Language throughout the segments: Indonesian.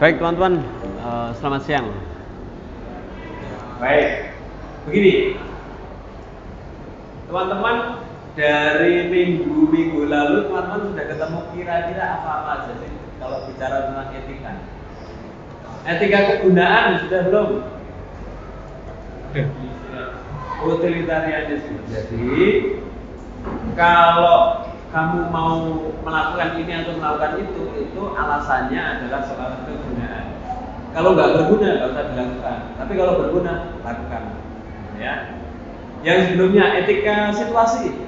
Baik teman-teman, selamat siang. Baik, begini teman-teman, dari minggu lalu teman-teman sudah ketemu kira-kira apa aja sih kalau bicara tentang etika? Etika kegunaan sudah belum? Utilitarianisme. Jadi kalau kamu mau melakukan ini atau melakukan itu alasannya adalah soal kegunaan. Kalau nggak berguna nggak usah dilakukan. Tapi kalau berguna lakukan. Ya. Yang sebelumnya etika situasi.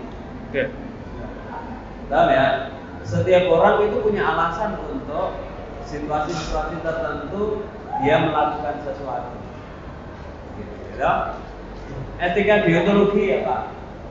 Tahu ya? Setiap orang itu punya alasan untuk situasi-situasi tertentu dia melakukan sesuatu. Gitu, ya. Etika deontologi apa?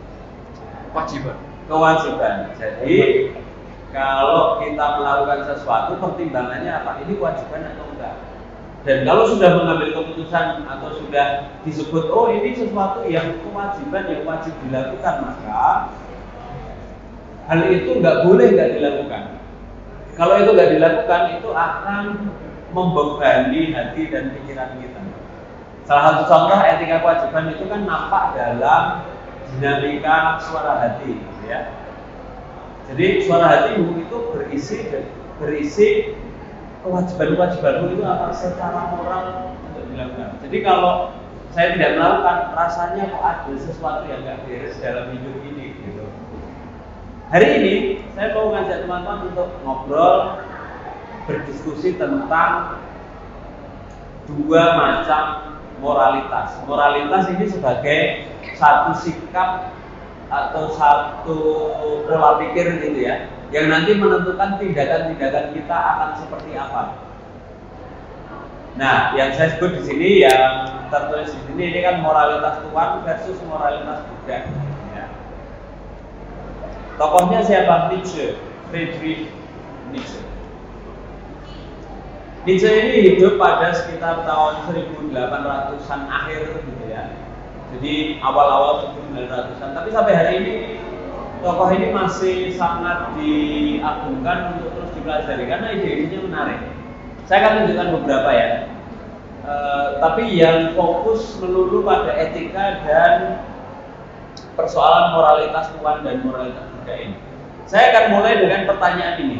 Kewajiban. Jadi kalau kita melakukan sesuatu pertimbangannya apa? Ini kewajiban atau enggak? Dan kalau sudah mengambil keputusan atau sudah disebut oh ini sesuatu yang kewajiban yang wajib dilakukan, maka hal itu nggak boleh nggak dilakukan. Kalau itu nggak dilakukan itu akan membebani hati dan pikiran kita. Salah satu contoh etika kewajiban itu kan nampak dalam dinamika suara hati, ya. Jadi suara hatimu itu berisi kewajiban-kewajibanmu itu apa secara moral untuk dilakukan. Jadi kalau saya tidak melakukan, rasanya kok ada sesuatu yang nggak beres dalam hidup ini, gitu. Hari ini saya mau ngajak teman-teman untuk ngobrol, berdiskusi tentang dua macam moralitas. Moralitas ini sebagai satu sikap atau satu pola pikir gitu ya, yang nanti menentukan tindakan-tindakan kita akan seperti apa. Nah, yang saya sebut di sini, yang tertulis di sini ini kan moralitas Tuhan versus moralitas Buddha. Ya. Tokohnya siapa? Nietzsche, Friedrich Nietzsche. Nietzsche ini hidup pada sekitar tahun 1800-an akhir gitu ya. Jadi awal-awal 1900-an. Tapi sampai hari ini tokoh ini masih sangat diagungkan untuk terus dipelajari karena ide-idenya menarik. Saya akan tunjukkan beberapa ya. Tapi yang fokus melulu pada etika dan persoalan moralitas Tuhan dan moralitas Buddha ini. Saya akan mulai dengan pertanyaan ini.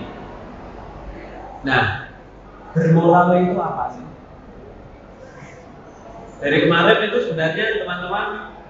Nah, bermoral itu apa sih? Dari kemarin itu sebenarnya teman-teman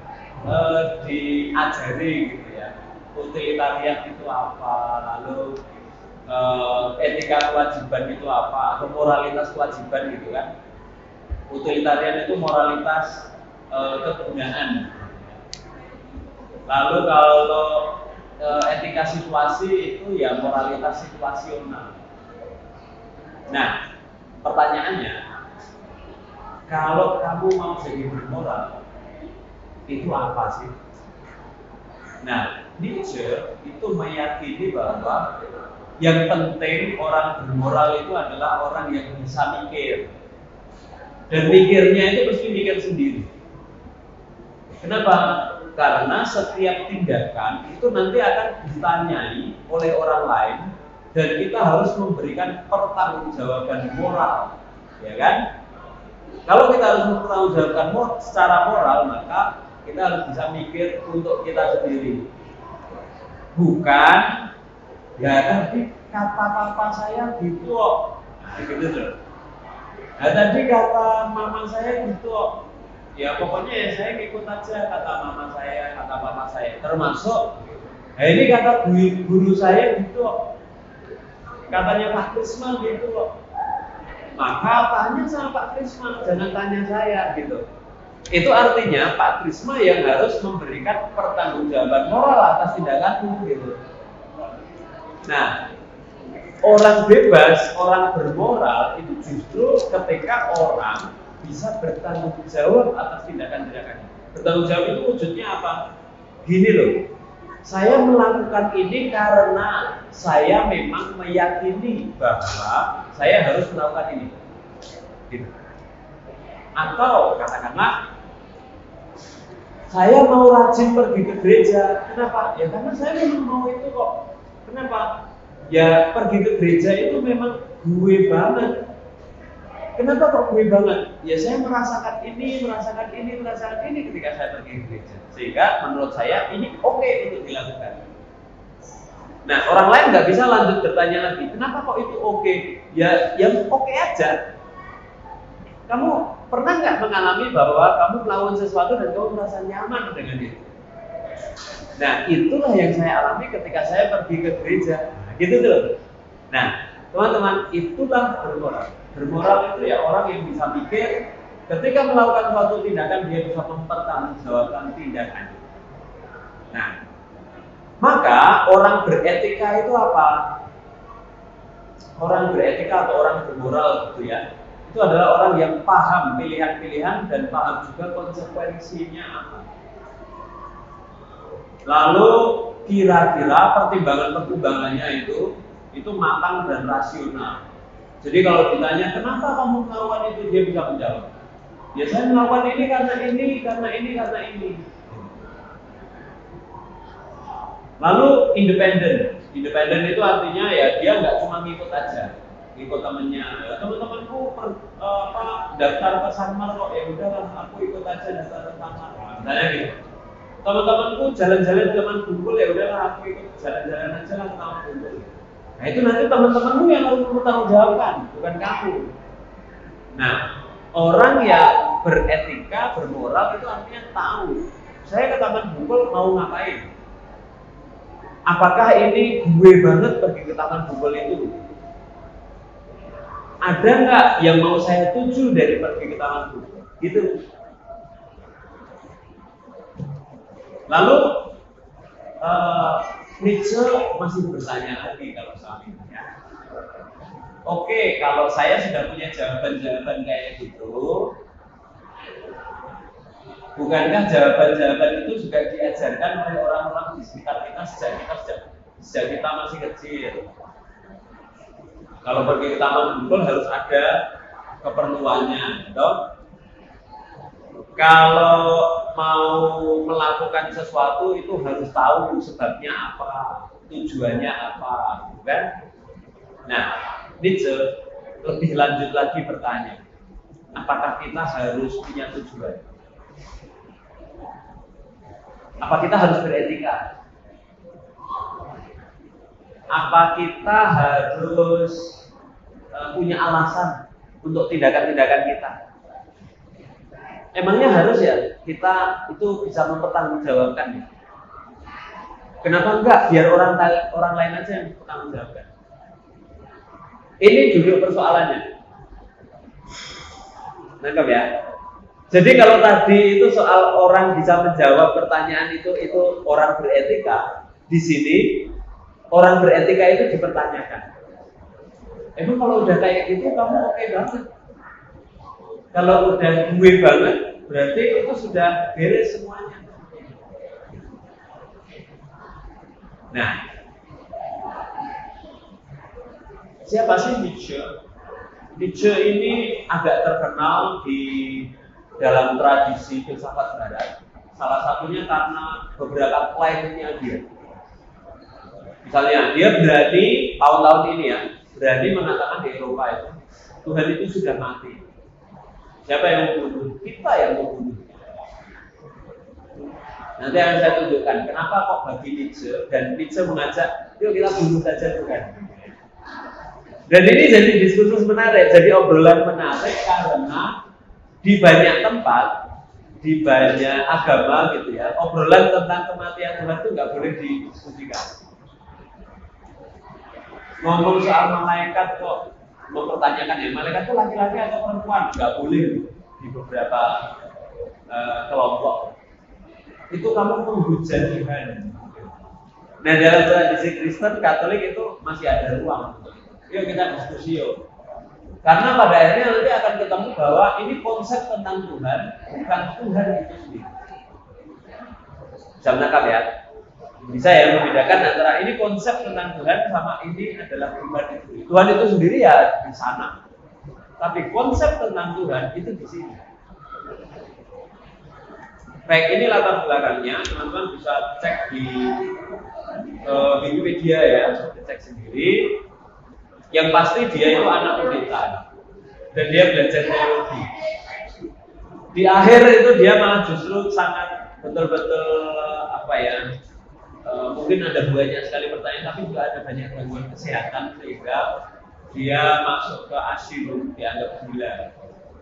diajari gitu ya, utilitarian itu apa, lalu etika kewajiban itu apa, atau moralitas kewajiban gitu kan. Utilitarian itu moralitas kegunaan. Lalu kalau etika situasi itu ya moralitas situasional. Nah, pertanyaannya, kalau kamu mau jadi bermoral, itu apa sih? Nah, Nietzsche itu meyakini bahwa yang penting orang bermoral itu adalah orang yang bisa mikir. Dan mikirnya itu mesti mikir sendiri. Kenapa? Karena setiap tindakan itu nanti akan ditanyai oleh orang lain dan kita harus memberikan pertanggungjawaban moral, ya kan? Kalau kita harus mempertanggungjawabkan secara moral, maka kita harus bisa mikir untuk kita sendiri. Bukan, ya tadi kata papa saya gitu kok, gitu loh. Nah tadi kata mama saya gitu kok. Ya pokoknya ya saya ikut aja kata mama saya, kata papa saya. Termasuk, nah ini kata guru saya gitu kok. Katanya Pak Krisma gitu kok. Maka tanya sama Pak Krisma, jangan tanya saya gitu. Itu artinya Pak Krisma yang harus memberikan pertanggungjawaban moral atas tindakanmu gitu. Nah, orang bebas, orang bermoral itu justru ketika orang bisa bertanggung jawab atas tindakan-tindakannya. Bertanggung jawab itu wujudnya apa? Gini loh, saya melakukan ini karena saya memang meyakini bahwa saya harus melakukan ini. Gitu. Atau katakanlah, saya mau rajin pergi ke gereja. Kenapa? Ya karena saya memang mau itu kok. Kenapa? Ya pergi ke gereja itu memang gue banget. Kenapa kok gue banget? Ya saya merasakan ini ketika saya pergi ke gereja. Sehingga menurut saya ini oke untuk dilakukan. Nah, orang lain nggak bisa lanjut bertanya lagi, kenapa kok itu oke? Ya, yang oke aja. Kamu pernah nggak mengalami bahwa kamu melakukan sesuatu dan kamu merasa nyaman dengan itu? Nah, itulah yang saya alami ketika saya pergi ke gereja. Gitu tuh. Nah, teman-teman, itulah bermoral. Bermoral itu ya orang yang bisa mikir ketika melakukan suatu tindakan dia bisa mempertanggungjawabkan tindakannya. Nah, maka orang beretika itu apa? Orang beretika atau orang bermoral gitu ya. Itu adalah orang yang paham pilihan-pilihan dan paham juga konsekuensinya apa. Lalu kira-kira pertimbangan-pertimbangannya itu matang dan rasional. Jadi kalau ditanya kenapa kamu melakukan itu, dia bisa menjawab. Ya saya melakukan ini karena ini. Lalu independen. Independen itu artinya ya dia nggak cuma ngikut aja, ngikut temennya. Ya, teman-temanku daftar ke Sanmar kok, ya udahlah aku ikut aja daftar ke Sanmar. Misalnya gitu. Teman-temanku jalan-jalan ke Taman Bungkul, ya udahlah aku ikut jalan-jalan aja lah ke Taman Bungkul. Nah itu nanti teman-temanmu yang harus bertanggung jawabkan, bukan kamu. Nah, orang yang beretika, bermoral itu artinya tahu. Saya ke Taman Bungkul mau ngapain? Apakah ini gue banget pergi ke Taman Bungkul itu? Ada nggak yang mau saya tuju dari pergi ke Taman Bungkul? Gitu. Lalu Nietzsche masih bertanya lagi kalau soal ini ya. Oke, kalau saya sudah punya jawaban-jawaban kayak gitu, bukankah jawaban-jawaban itu juga diajarkan oleh orang-orang di sekitar kita sejak kita masih kecil? Kalau pergi ke Taman Bungkul harus ada keperluannya, toh? Kalau mau melakukan sesuatu itu harus tahu sebabnya apa, tujuannya apa, kan? Nah, Nietzsche lebih lanjut lagi bertanya, apakah kita harus punya tujuan? Apa kita harus beretika? Apa kita harus punya alasan untuk tindakan-tindakan kita? Emangnya harus ya kita itu bisa mempertanggungjawabkan ya? Kenapa enggak? Biar orang lain aja yang mempertanggungjawabkan. Ini duduk persoalannya. Nangkep ya? Jadi kalau tadi itu soal orang bisa menjawab pertanyaan itu orang beretika. Di sini orang beretika itu dipertanyakan. Emang kalau udah kayak gitu kamu oke banget? Kalau udah gue banget, berarti itu sudah beres semuanya. Nah, siapa sih Nietzsche? Nietzsche ini agak terkenal di dalam tradisi filsafat barat. Salah satunya karena beberapa klaimnya dia. Misalnya, dia berani tahun-tahun ini ya, berani mengatakan di Eropa itu Tuhan itu sudah mati. Siapa yang membunuh? Kita yang membunuh. Nanti akan saya tunjukkan kenapa kok bagi Nietzsche dan Nietzsche mengajak, yuk kita bunuh saja Tuhan. Dan ini jadi diskursus menarik, jadi obrolan menarik karena di banyak tempat, di banyak agama gitu ya, obrolan tentang kematian Tuhan itu nggak boleh didiskusikan. Ngomong soal malaikat kok mempertanyakan ya, malaikat itu laki-laki atau perempuan, nggak boleh di beberapa kelompok. Itu kamu menghujat Tuhan. Nah dalam tradisi Kristen, Katolik itu masih ada ruang untuk itu. Yuk kita diskusi yuk. Karena pada akhirnya nanti akan ketemu bahwa ini konsep tentang Tuhan, bukan Tuhan itu sendiri. Bisa menangkap ya? Bisa ya membedakan antara ini konsep tentang Tuhan sama ini adalah Tuhan itu. Tuhan itu sendiri ya di sana. Tapi konsep tentang Tuhan itu di sini. Baik, ini latar belakangnya, teman-teman bisa cek di Wikipedia ya, cek sendiri. Yang pasti dia itu anak pendeta. dan dia belajar teologi. Di akhir itu dia malah justru sangat betul-betul apa ya, mungkin ada banyak sekali pertanyaan, tapi juga ada banyak gangguan kesehatan sehingga dia masuk ke asylum, dianggap gila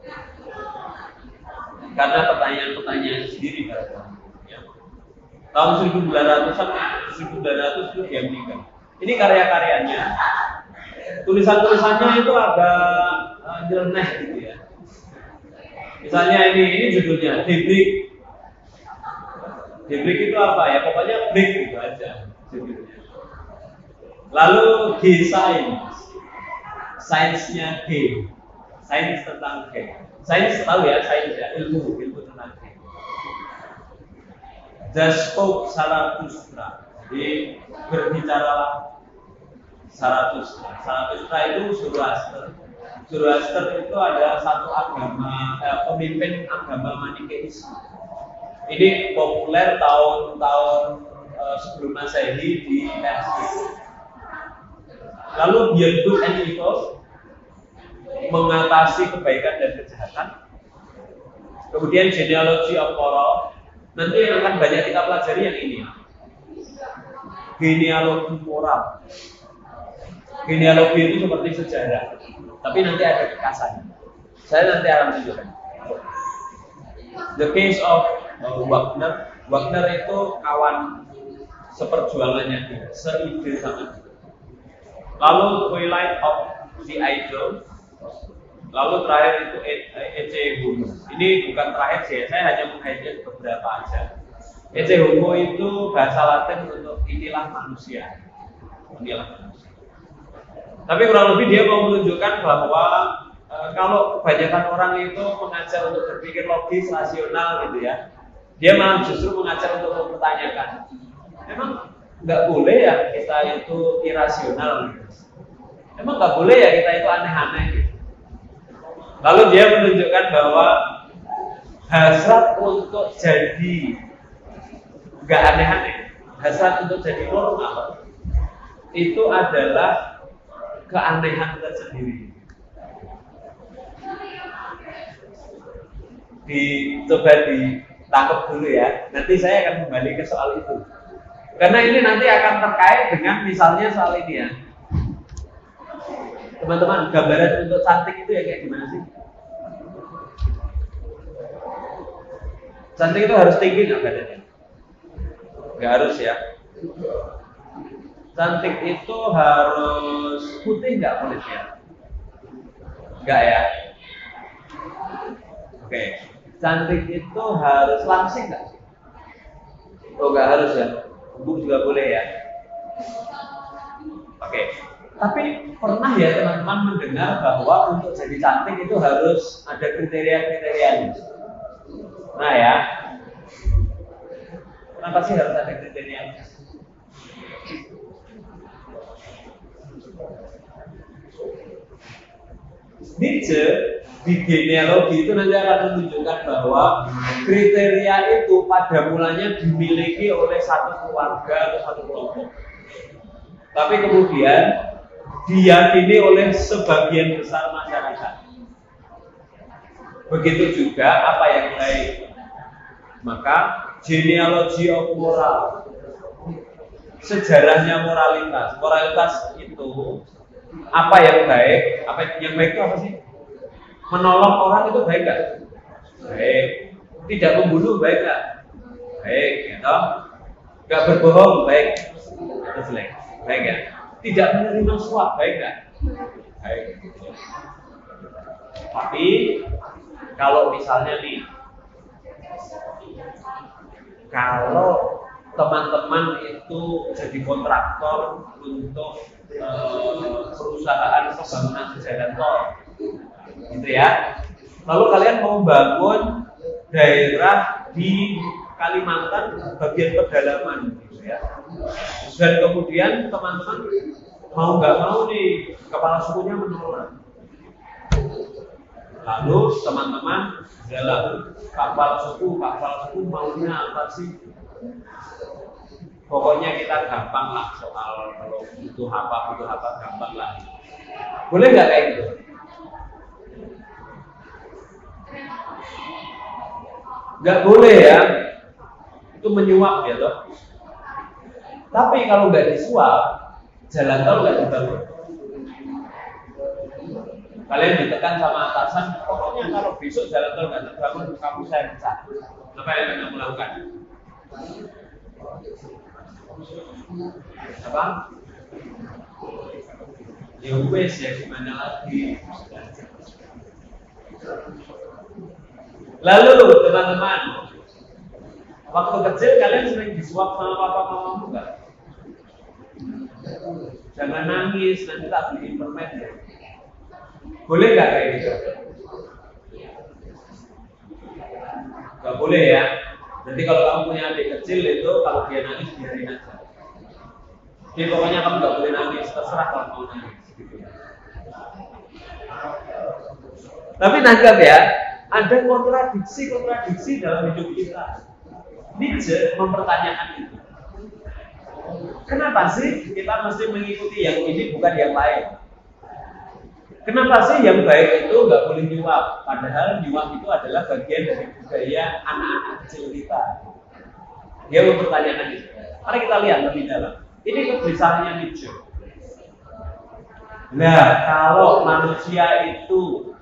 karena pertanyaan-pertanyaan sendiri kan. Ya. Tahun 1900 itu dia meninggal. Ini karya-karyanya, tulisan-tulisannya itu agak nyeleneh gitu ya. Misalnya ini judulnya Debrik. Debrik itu apa ya? Pokoknya break gitu aja judulnya. Lalu G-Science, sainsnya G, sains tentang G. Sains tahu ya, sains ya, ilmu tentang G. Thus spoke Zarathustra. Jadi berbicaralah Zarathustra. Zarathustra itu Zoroaster. Zoroaster itu ada satu agama, pemimpin agama Manikeisme. Ini populer tahun-tahun sebelum Masehi di Persia. Lalu Beyond Good and Evil, mengatasi kebaikan dan kejahatan. Kemudian Genealogy of Moral. Nanti yang akan banyak kita pelajari yang ini. Genealogi moral. Genealogi itu seperti sejarah, tapi nanti ada kekasannya. Saya nanti akan tunjukkan. The Case of Wagner. Wagner itu kawan seperjuangannya dia, seide sama dia. Lalu Twilight of the Idol. Lalu terakhir itu Ecce Homo. Ini bukan terakhir sih, saya hanya meng-highlight beberapa aja. Ecce Homo itu bahasa Latin untuk inilah manusia. Inilah manusia. Tapi kurang lebih dia mau menunjukkan bahwa kalau kebanyakan orang itu mengajar untuk berpikir logis, rasional gitu ya, dia malah justru mengajar untuk mempertanyakan. Emang nggak boleh ya kita itu irasional gitu. Emang nggak boleh ya kita itu aneh-aneh gitu. Lalu dia menunjukkan bahwa hasrat untuk jadi nggak aneh-aneh, hasrat untuk jadi normal itu adalah keanehan tersendiri. Coba ditangkap dulu ya. Nanti saya akan kembali ke soal itu. Karena ini nanti akan terkait dengan misalnya soal ini ya. Teman-teman, gambaran untuk cantik itu ya kayak gimana sih? Cantik itu harus tinggi nggak badannya? Nggak harus ya. Cantik itu harus putih nggak kulitnya? Nggak ya. Oke. Cantik itu harus langsing nggak? Oh nggak harus ya. Buk juga boleh ya. Oke. Tapi pernah ya teman-teman mendengar bahwa untuk jadi cantik itu harus ada kriteria-kriterianya. Nah ya, kenapa sih harus ada kriterianya? Nietzsche di genealogi itu nanti akan menunjukkan bahwa kriteria itu pada mulanya dimiliki oleh satu keluarga atau satu kelompok. Tapi kemudian diyakini oleh sebagian besar masyarakat. Begitu juga apa yang baik. Maka genealogy of moral, sejarahnya moralitas. Moralitas itu apa yang baik? Apa yang baik itu apa sih? Menolong orang itu baik nggak? Baik. Tidak membunuh baik nggak? Baik, gitu. Nggak berbohong baik. Itu jelek. Baik ya. Tidak menerima suap baik nggak? Baik. Tapi kalau misalnya nih, kalau teman-teman itu jadi kontraktor untuk perusahaan pembangunan jalan tol, gitu ya. Lalu kalian mau bangun daerah di Kalimantan bagian pedalaman, gitu ya. Dan kemudian teman-teman mau nggak mau nih kepala sukunya menolak. Lalu teman-teman dalam kepala suku maunya apa sih? Pokoknya kita gampang lah soal kalau butuh apa gampang lah. Boleh nggak kayak gitu? nggak boleh ya, itu menyuap ya toh. Tapi kalau nggak disuap, jalan tol nggak dibangun. Kalian ditekan sama atasan, pokoknya kalau besok jalan tol nggak terbangun, kamu saya pecat. Apa yang kamu lakukan? Apa? Ya wes ya, gimana lagi? Lalu teman-teman, waktu kecil kalian sering disuap sama papa mamamu nggak? Jangan nangis, nanti tak beliin permen ya. Boleh nggak kayak gitu? Nggak boleh ya. Nanti kalau kamu punya adik kecil itu, kalau dia nangis biarin aja. Jadi pokoknya kamu nggak boleh nangis, terserah kalau mau nangis. Gitu ya. Tapi nangkap ya, ada kontradiksi dalam hidup kita. Nietzsche mempertanyakan itu. Kenapa sih kita mesti mengikuti yang ini bukan yang lain? Kenapa sih yang baik itu nggak boleh nyuap? Padahal nyuap itu adalah bagian dari budaya anak-anak kecil kita. Dia mempertanyakan itu. Mari kita lihat lebih dalam. Ini kegelisahannya Nietzsche. Nah, kalau manusia itu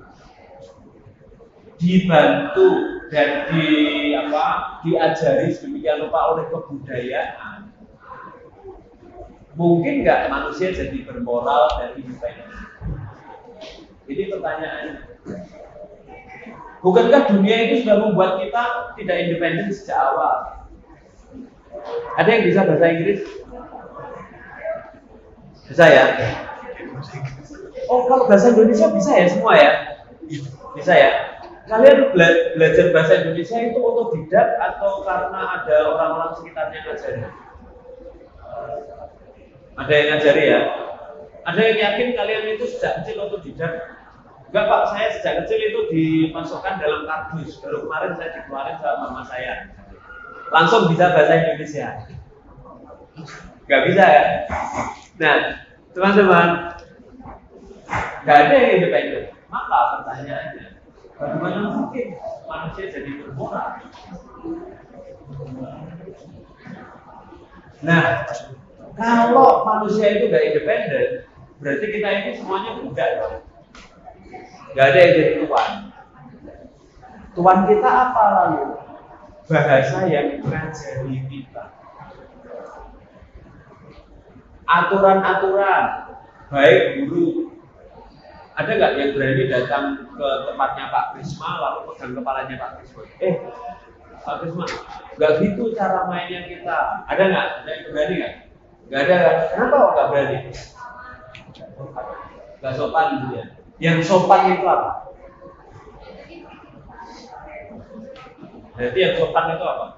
dibantu dan diajari sedemikian rupa oleh kebudayaan, mungkin nggak manusia jadi bermoral dan independen? Ini pertanyaannya. Bukankah dunia itu sudah membuat kita tidak independen sejak awal? Ada yang bisa bahasa Inggris? Bisa ya? Oh, kalau bahasa Indonesia bisa ya semua ya? Bisa ya? Kalian belajar bahasa Indonesia itu otodidak atau karena ada orang-orang sekitarnya ngajarin? Ada yang ngajari ya? Ada yang yakin kalian itu sejak kecil otodidak? Enggak Pak, saya sejak kecil itu dimasukkan dalam kardus. Baru kemarin saya dikeluarin sama mama saya. Langsung bisa bahasa Indonesia. Enggak bisa ya? Nah, teman-teman, enggak ada yang independen. Maka pertanyaannya, bagaimana mungkin manusia jadi bermoral? Nah, kalau manusia itu enggak independen, berarti kita ini semuanya budak dong. Gak ada yang jadi tuan. Tuan kita apa lalu? Bahasa yang mengajari kita. Aturan-aturan, baik guru. Ada nggak yang berani datang ke tempatnya Pak Krisma lalu pegang kepalanya Pak Krisma? Pak Krisma, nggak gitu cara mainnya kita. Ada nggak? Ada yang berani nggak? Nggak ada kan? Kenapa kok nggak berani? Nggak sopan gitu ya. Yang sopan itu apa? Jadi yang sopan itu apa?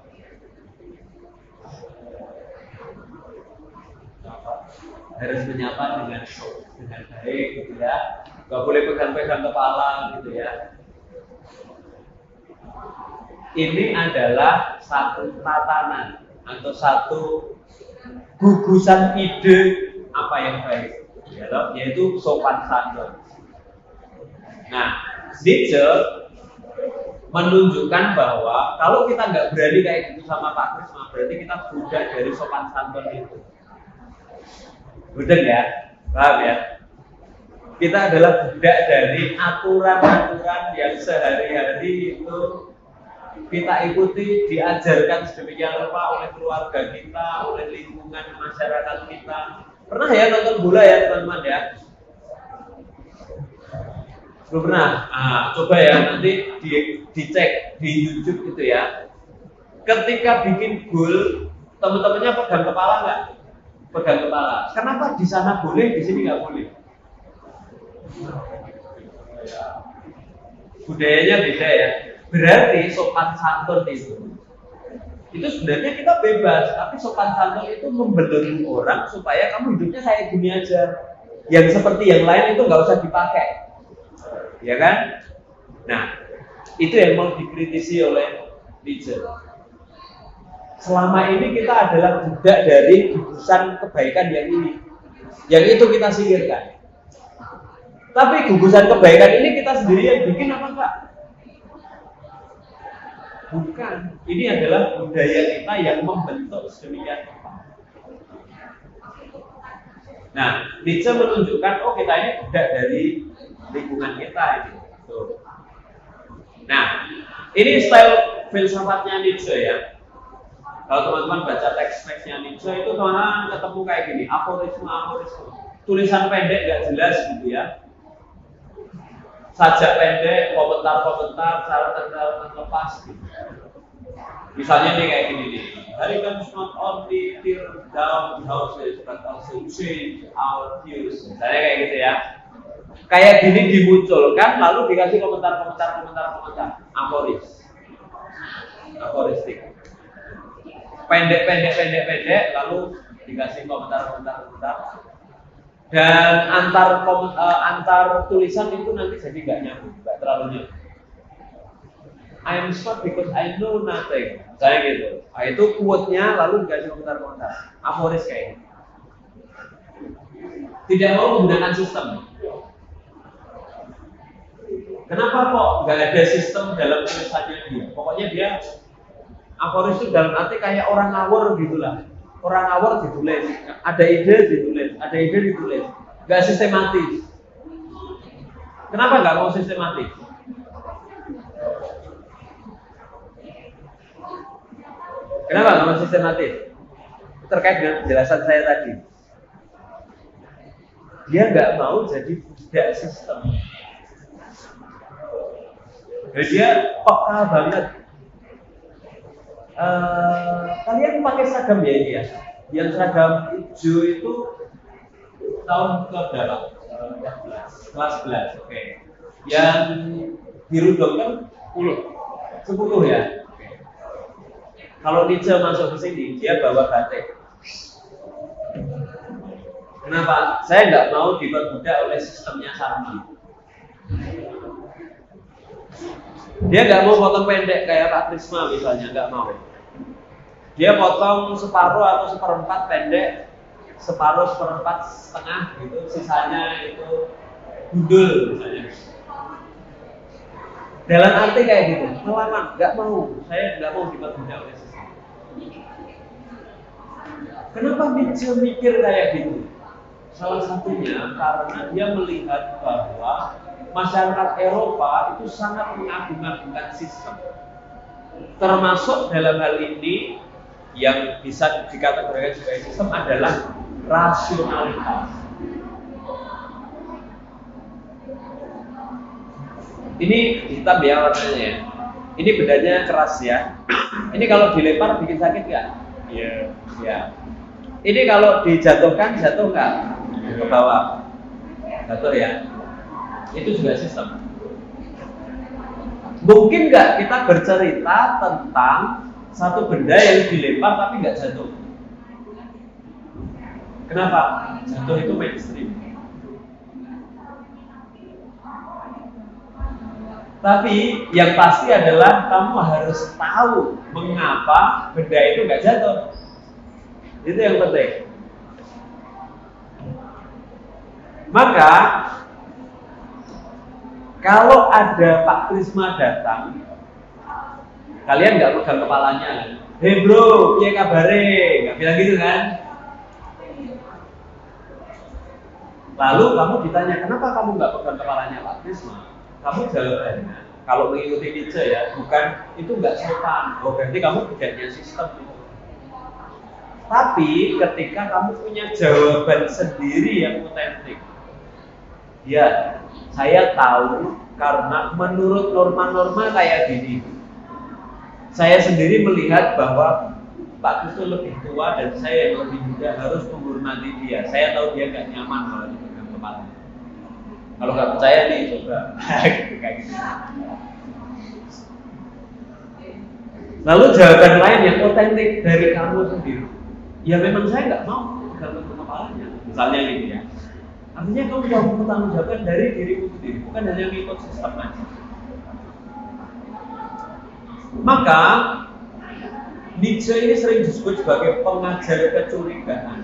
Harus menyapa dengan baik gitu ya. Gak boleh pegang-pegang kepala gitu ya. Ini adalah satu tatanan atau satu gugusan ide apa yang baik, yaitu sopan santun. Nah, Nietzsche menunjukkan bahwa kalau kita nggak berani kayak gitu sama Pak Krisma, berarti kita budak dari sopan santun itu. Budak ya, paham ya? Kita adalah budak dari aturan-aturan yang sehari-hari itu kita ikuti, diajarkan sedemikian rupa oleh keluarga kita, oleh lingkungan masyarakat kita. Pernah ya nonton bola ya teman-teman ya? Belum pernah? Coba ya nanti dicek di YouTube gitu ya. Ketika bikin gol, teman-temannya pegang kepala nggak? Pegang kepala. Kenapa di sana boleh, di sini nggak boleh? Budayanya beda ya. Berarti sopan santun itu sebenarnya kita bebas, tapi sopan santun itu membelenggu orang supaya kamu hidupnya kayak gini aja. Yang seperti yang lain itu nggak usah dipakai. Ya kan? Nah, itu yang mau dikritisi oleh Nietzsche. Selama ini kita adalah budak dari gugusan kebaikan yang ini. Yang itu kita singkirkan. Tapi gugusan kebaikan ini kita sendiri yang bikin apa enggak? Bukan. Ini adalah budaya kita yang membentuk sedemikian rupa. Nah, Nietzsche menunjukkan, oh kita ini budak dari lingkungan kita ini. Tuh. Nah, ini style filsafatnya Nietzsche ya. Kalau teman-teman baca teks-teksnya Nietzsche itu teman-teman ketemu kayak gini, aforisme, tulisan pendek gak jelas gitu ya. Sajak pendek, komentar-komentar, catatan lepas gitu. Misalnya nih kayak gini nih, hari comes not only tear down the houses but also change our views. Misalnya kayak gitu ya. Kayak gini dimunculkan lalu dikasih komentar, aforistik. Pendek lalu dikasih komentar. Dan antar tulisan itu nanti jadi nggak nyambung, nggak terlalu nyambung. I am smart because I know nothing. Misalnya gitu. Nah, itu quote-nya lalu dikasih komentar. Aforis kayak gitu. Tidak mau menggunakan sistem. Kenapa kok nggak ada sistem dalam tulisannya dia? Pokoknya dia aforis itu dalam arti kayak orang ngawur gitulah. Orang ngawur ditulis, ada ide ditulis. Nggak sistematis. Kenapa nggak mau sistematis? Kenapa nggak mau sistematis? Terkait dengan penjelasan saya tadi. Dia nggak mau jadi budak sistem. Jadi dia peka banget. Kalian pakai seragam ya ini ya? Yang seragam hijau itu tahun berapa? Kelas 11, oke. Yang biru dokter 10 ya? Kalau Nietzsche masuk ke sini, dia bawa batik. Kenapa? Saya nggak mau diperbudak oleh sistemnya Sarmi. Dia nggak mau potong pendek kayak Pak Trisma misalnya, nggak mau. Dia potong separuh atau seperempat pendek, separuh seperempat setengah gitu, sisanya itu gundul misalnya. Dalam arti kayak gitu, melawan, nggak mau. Saya nggak mau diperbudak oleh sistem. Kenapa Nietzsche mikir kayak gitu? Salah satunya karena dia melihat bahwa masyarakat Eropa itu sangat mengagung-agungkan sistem. Termasuk dalam hal ini yang bisa dikategorikan sebagai sistem adalah rasionalitas. Ini hitam ya warnanya. Ini bedanya keras ya. Ini kalau dilempar bikin sakit nggak? Iya. Ya. Ini kalau dijatuhkan jatuh nggak? Ke bawah. Jatuh ya. Itu juga sistem. Mungkin nggak kita bercerita tentang satu benda yang dilempar tapi nggak jatuh? Kenapa? Jatuh itu mainstream. Tapi yang pasti adalah kamu harus tahu mengapa benda itu nggak jatuh. Itu yang penting. Maka kalau ada Pak Trisma datang, kalian nggak pegang kepalanya. Hei bro, piye kabare? Nggak bilang gitu kan? Lalu kamu ditanya, kenapa kamu nggak pegang kepalanya Pak Trisma? Kamu jawabannya, kalau mengikuti Nietzsche ya, bukan itu nggak sopan. Oh berarti kamu bedanya sistem itu. Tapi ketika kamu punya jawaban sendiri yang otentik, ya saya tahu karena menurut norma-norma kayak gini. Saya sendiri melihat bahwa Pak Kris itu lebih tua dan saya yang lebih muda harus menghormati dia. Saya tahu dia nggak nyaman kalau dipegang kepalanya. Kalau nggak percaya nih coba, gitu kayak gitu. Lalu jawaban lain yang otentik dari kamu sendiri, ya memang saya nggak mau pegang kepalanya. Misalnya gitu ya. Artinya kamu sudah mempertanggungjawabkan dari dirimu sendiri, bukan hanya ngikut sistem aja. Maka Nietzsche ini sering disebut sebagai pengajar kecurigaan.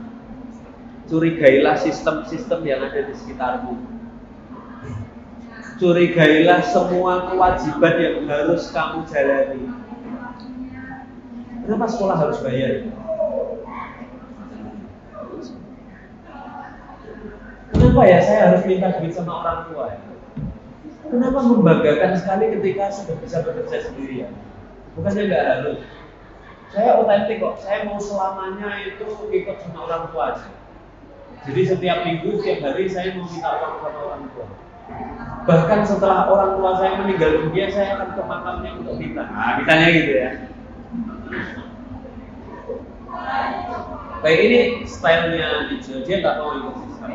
Curigailah sistem-sistem yang ada di sekitarmu. curigailah semua kewajiban yang harus kamu jalani. Kenapa sekolah harus bayar? Kenapa ya saya harus minta duit sama orang tua ya? Kenapa membanggakan sekali ketika sudah bisa bekerja sendirian? Bukannya nggak harus. Saya otentik kok, saya mau selamanya itu ikut sama orang tua aja. Jadi setiap minggu, setiap hari saya mau minta uang sama orang tua. Bahkan setelah orang tua saya meninggal dunia, saya akan ke makamnya untuk minta. Nah, mintanya gitu ya. Kayak ini stylenya Nietzsche, dia nggak mau ikut sistem.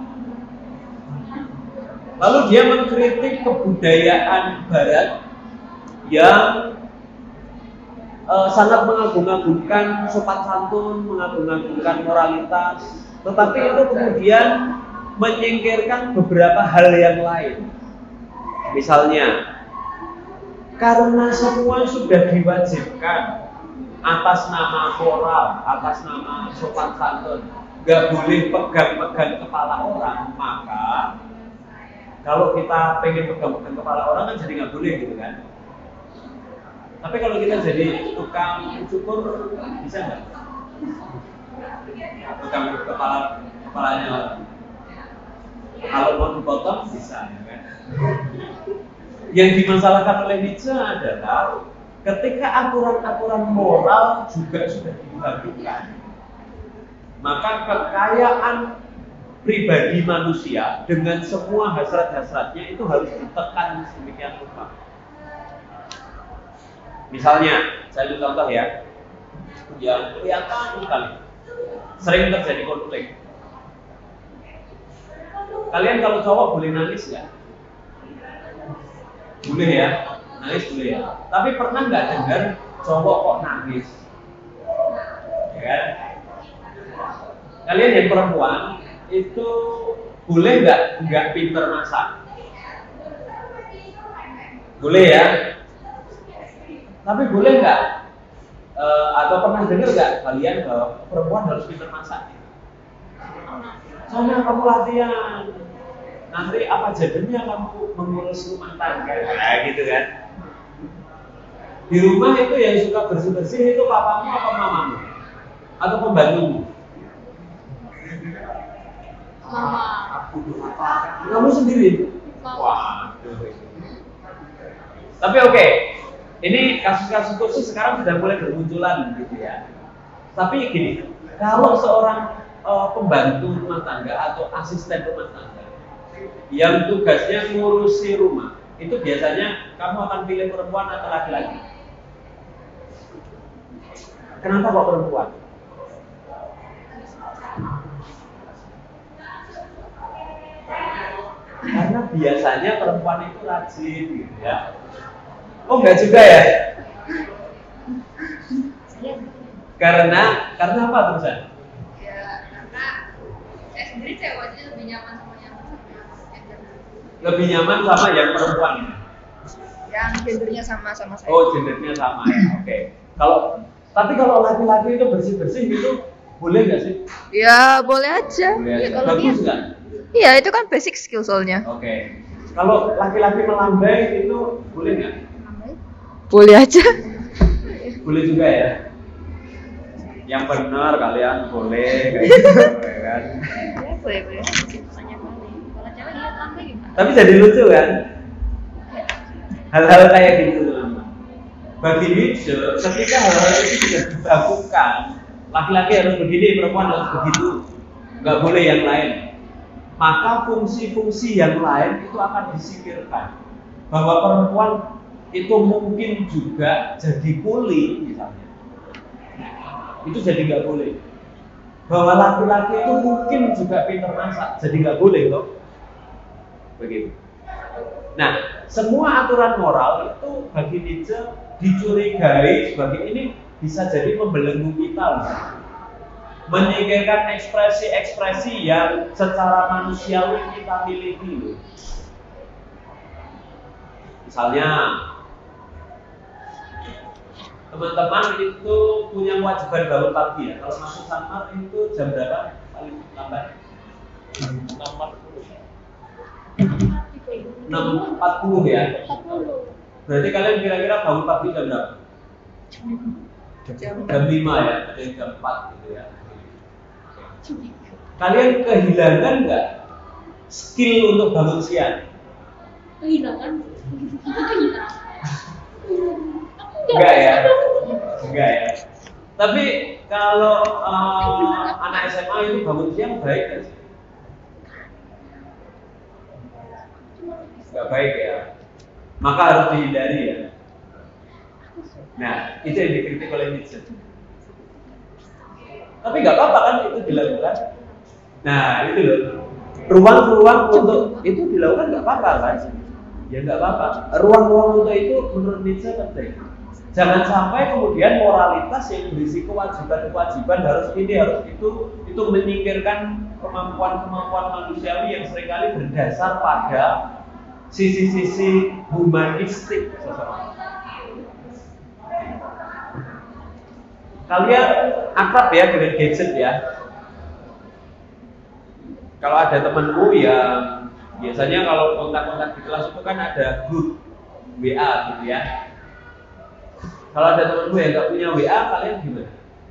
Lalu dia mengkritik kebudayaan Barat yang sangat mengagung-agungkan sopan santun, mengagung-agungkan moralitas, tetapi itu kemudian menyingkirkan beberapa hal yang lain. Misalnya, karena semua sudah diwajibkan atas nama moral, atas nama sopan santun, nggak boleh pegang-pegang kepala orang, maka kalau kita pengen pegang-pegang kepala orang kan jadi nggak boleh gitu kan. Tapi kalau kita jadi tukang cukur bisa nggak? Pegang kepalanya orang. Kalau mau dipotong bisa ya kan. Yang dimasalahkan oleh Nietzsche adalah ketika aturan-aturan moral juga sudah dibagikan, maka kekayaan pribadi manusia dengan semua hasrat-hasratnya itu harus ditekan sedemikian rupa. Misalnya, saya ambil contoh ya, yang kelihatan sekali sering terjadi konflik. Kalian kalau cowok boleh nangis nggak? Boleh ya, nangis boleh ya. Tapi pernah nggak dengar cowok kok nangis? Ya kan? Kalian yang perempuan itu boleh nggak pinter masak? Boleh ya. Tapi boleh nggak? Atau pernah dengar nggak kalian bahwa perempuan harus pinter masak? Soalnya kamu latihan, nanti apa jadinya kamu mengurus rumah tangga, gitu kan? Di rumah itu yang suka bersih-bersih itu papamu apa mamamu? Atau pembantumu? Aku kamu sendiri? Waduh. Tapi oke. Ini kasus-kasus khusus sekarang sudah mulai bermunculan gitu ya. Tapi gini, kalau seorang pembantu rumah tangga atau asisten rumah tangga yang tugasnya ngurusi rumah, itu biasanya kamu akan pilih perempuan atau laki-laki? Kenapa kok perempuan? Karena biasanya perempuan itu rajin gitu ya. Oh enggak juga ya? Karena apa terusan? Ya karena saya sendiri ceweknya lebih nyaman sama yang Lebih nyaman sama yang perempuan ya? Yang gendernya sama saya. Oh gendernya sama ya, oke. Tapi kalau laki-laki itu bersih-bersih gitu boleh nggak sih? Ya boleh aja. Boleh aja. Kalau Bagus nggak? Iya itu kan basic skill soalnya. Oke. Kalau laki-laki melambai itu boleh nggak? Boleh aja. Boleh juga ya. Yang benar kalian boleh kayak gitu kan. Ya boleh. Banyak kali. Kalau cewek lihat lambai gimana? Tapi jadi lucu kan? Hal-hal kayak gitu. Bagi Nietzsche, ketika hal-hal itu sudah dilakukan, laki-laki harus begini, perempuan harus begitu, nggak boleh yang lain. Maka fungsi-fungsi yang lain itu akan disingkirkan. Bahwa perempuan itu mungkin juga jadi kuli misalnya, itu jadi nggak boleh. Bahwa laki-laki itu mungkin juga pintar masak, jadi nggak boleh loh. Begitu. Nah, semua aturan moral itu bagi Nietzsche dicurigai sebagai ini bisa jadi membelenggu kita loh. Menyingkirkan ekspresi-ekspresi yang secara manusiawi kita miliki loh. Misalnya teman-teman itu punya kewajiban bangun pagi ya. Kalau masuk kamar itu jam berapa paling lambat? 6.40. 6.40 ya. 40. Berarti kalian kira-kira bangun pagi jam berapa? Jam 5 ya, ada yang jam 4 gitu ya. Kalian kehilangan nggak skill untuk bangun siang? Kehilangan. Enggak ya? Enggak ya? Tapi kalau anak SMA itu bangun siang baik nggak sih? Nggak baik ya? Maka harus dihindari ya. Nah, itu yang dikritik oleh Nietzsche. Tapi nggak apa-apa kan itu dilakukan. Nah, itu loh. Ruang-ruang untuk itu dilakukan nggak apa-apa kan? Ya nggak apa-apa. Ruang-ruang untuk itu menurut Nietzsche penting. Jangan sampai kemudian moralitas yang berisi kewajiban-kewajiban harus ini harus itu menyingkirkan kemampuan-kemampuan manusiawi yang seringkali berdasar pada sisi-sisi humanistik seseorang. Kalian akrab ya dengan gadget ya. Kalau ada temanku yang biasanya kalau kontak-kontak di kelas itu kan ada grup WA gitu ya. Kalau ada temanku yang nggak punya WA, kalian gimana?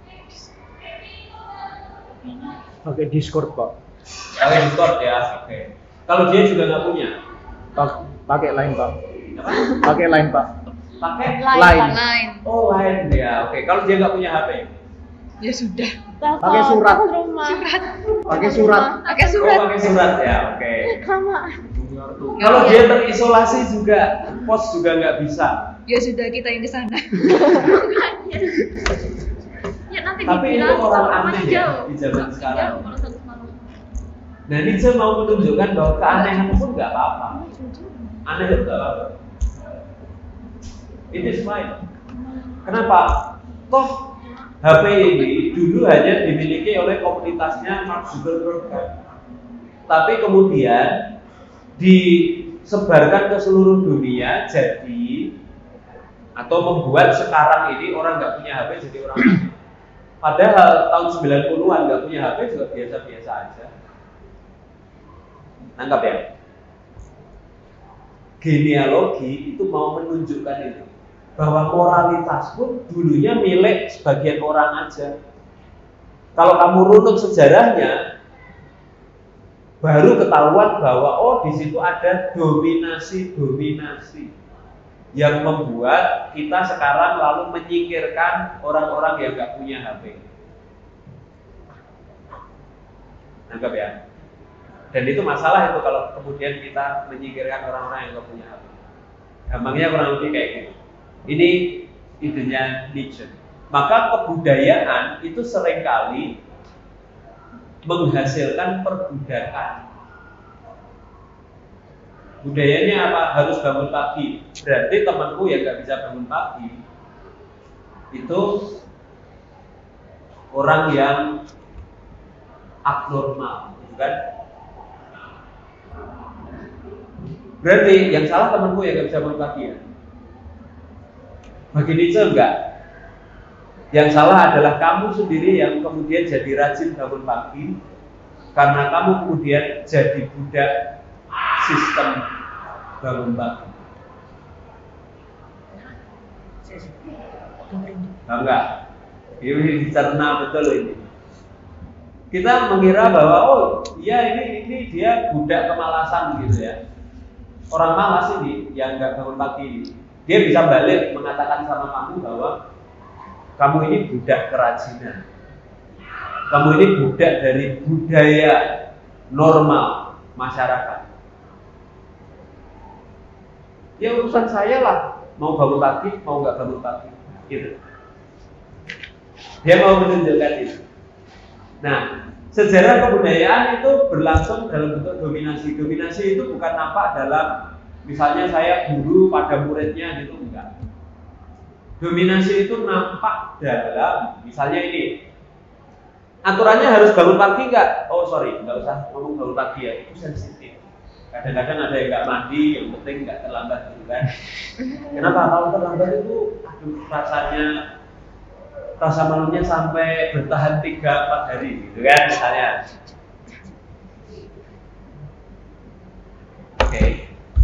Pakai Discord, Pak. Pakai Discord ya, oke. Kalau dia juga nggak punya, Pakai Line, Pak. apa? Pakai Line, Pak. Pakai Line. Line. Oh, Line ya, oke. Kalau dia nggak punya HP, Ya sudah. Pakai surat. Pakai surat. Pakai oh surat. pakai surat ya, oke. Sama. Kalau dia terisolasi juga, pos juga nggak bisa. Ya sudah, kita yang di sana. Ya nanti Tapi itu dibilang orang sama aneh ya jauh. di zaman sekarang. Jauh kalau satu malam. Nah, Nietzsche mau menunjukkan bahwa keanehan pun nggak apa-apa. Aneh itu nggak apa-apa. It is fine. Kenapa? Toh HP ini dulu hanya dimiliki oleh komunitasnya Mark Zuckerberg kan? Tapi kemudian disebarkan ke seluruh dunia jadi atau membuat sekarang ini orang nggak punya HP jadi orang aneh. Padahal tahun 90-an nggak punya HP juga biasa-biasa aja. Nangkap ya? Genealogi itu mau menunjukkan itu bahwa moralitas pun dulunya milik sebagian orang aja. Kalau kamu runut sejarahnya, baru ketahuan bahwa oh di situ ada dominasi yang membuat kita sekarang lalu menyingkirkan orang-orang yang nggak punya HP. Nangkap ya? Dan itu masalah itu kalau kemudian kita menyingkirkan orang-orang yang nggak punya HP. Gampangnya kurang lebih kayak gitu. Ini idenya Nietzsche. Maka kebudayaan itu seringkali menghasilkan perbudakan. Budayanya apa? Harus bangun pagi. Berarti temanku yang nggak bisa bangun pagi itu orang yang abnormal, gitu kan? Berarti yang salah temanku yang nggak bisa bangun pagi ya. Bagi Nietzsche enggak. Yang salah adalah kamu sendiri yang kemudian jadi rajin bangun pagi karena kamu kemudian jadi budak sistem bangun pagi. Enggak. Ini dicerna betul ini. Kita mengira bahwa oh iya ini dia budak kemalasan gitu ya. Orang malas ini yang nggak bangun pagi ini. Dia bisa balik mengatakan sama kamu bahwa kamu ini budak kerajinan. Kamu ini budak dari budaya normal masyarakat. Ya urusan saya lah, mau bangun pagi, mau nggak bangun pagi, gitu. Dia mau menunjukkan itu. Nah, sejarah kebudayaan itu berlangsung dalam bentuk dominasi. Dominasi itu bukan nampak dalam misalnya saya guru pada muridnya gitu, enggak. Dominasi itu nampak dalam misalnya ini. Aturannya harus bangun pagi enggak? Oh sorry, enggak usah ngomong bangun pagi ya, itu sensitif. Kadang-kadang ada yang enggak mandi, yang penting enggak terlambat gitu kan. Kenapa? Kalau terlambat itu rasa malunya sampai bertahan 3-4 hari gitu kan misalnya. Oke.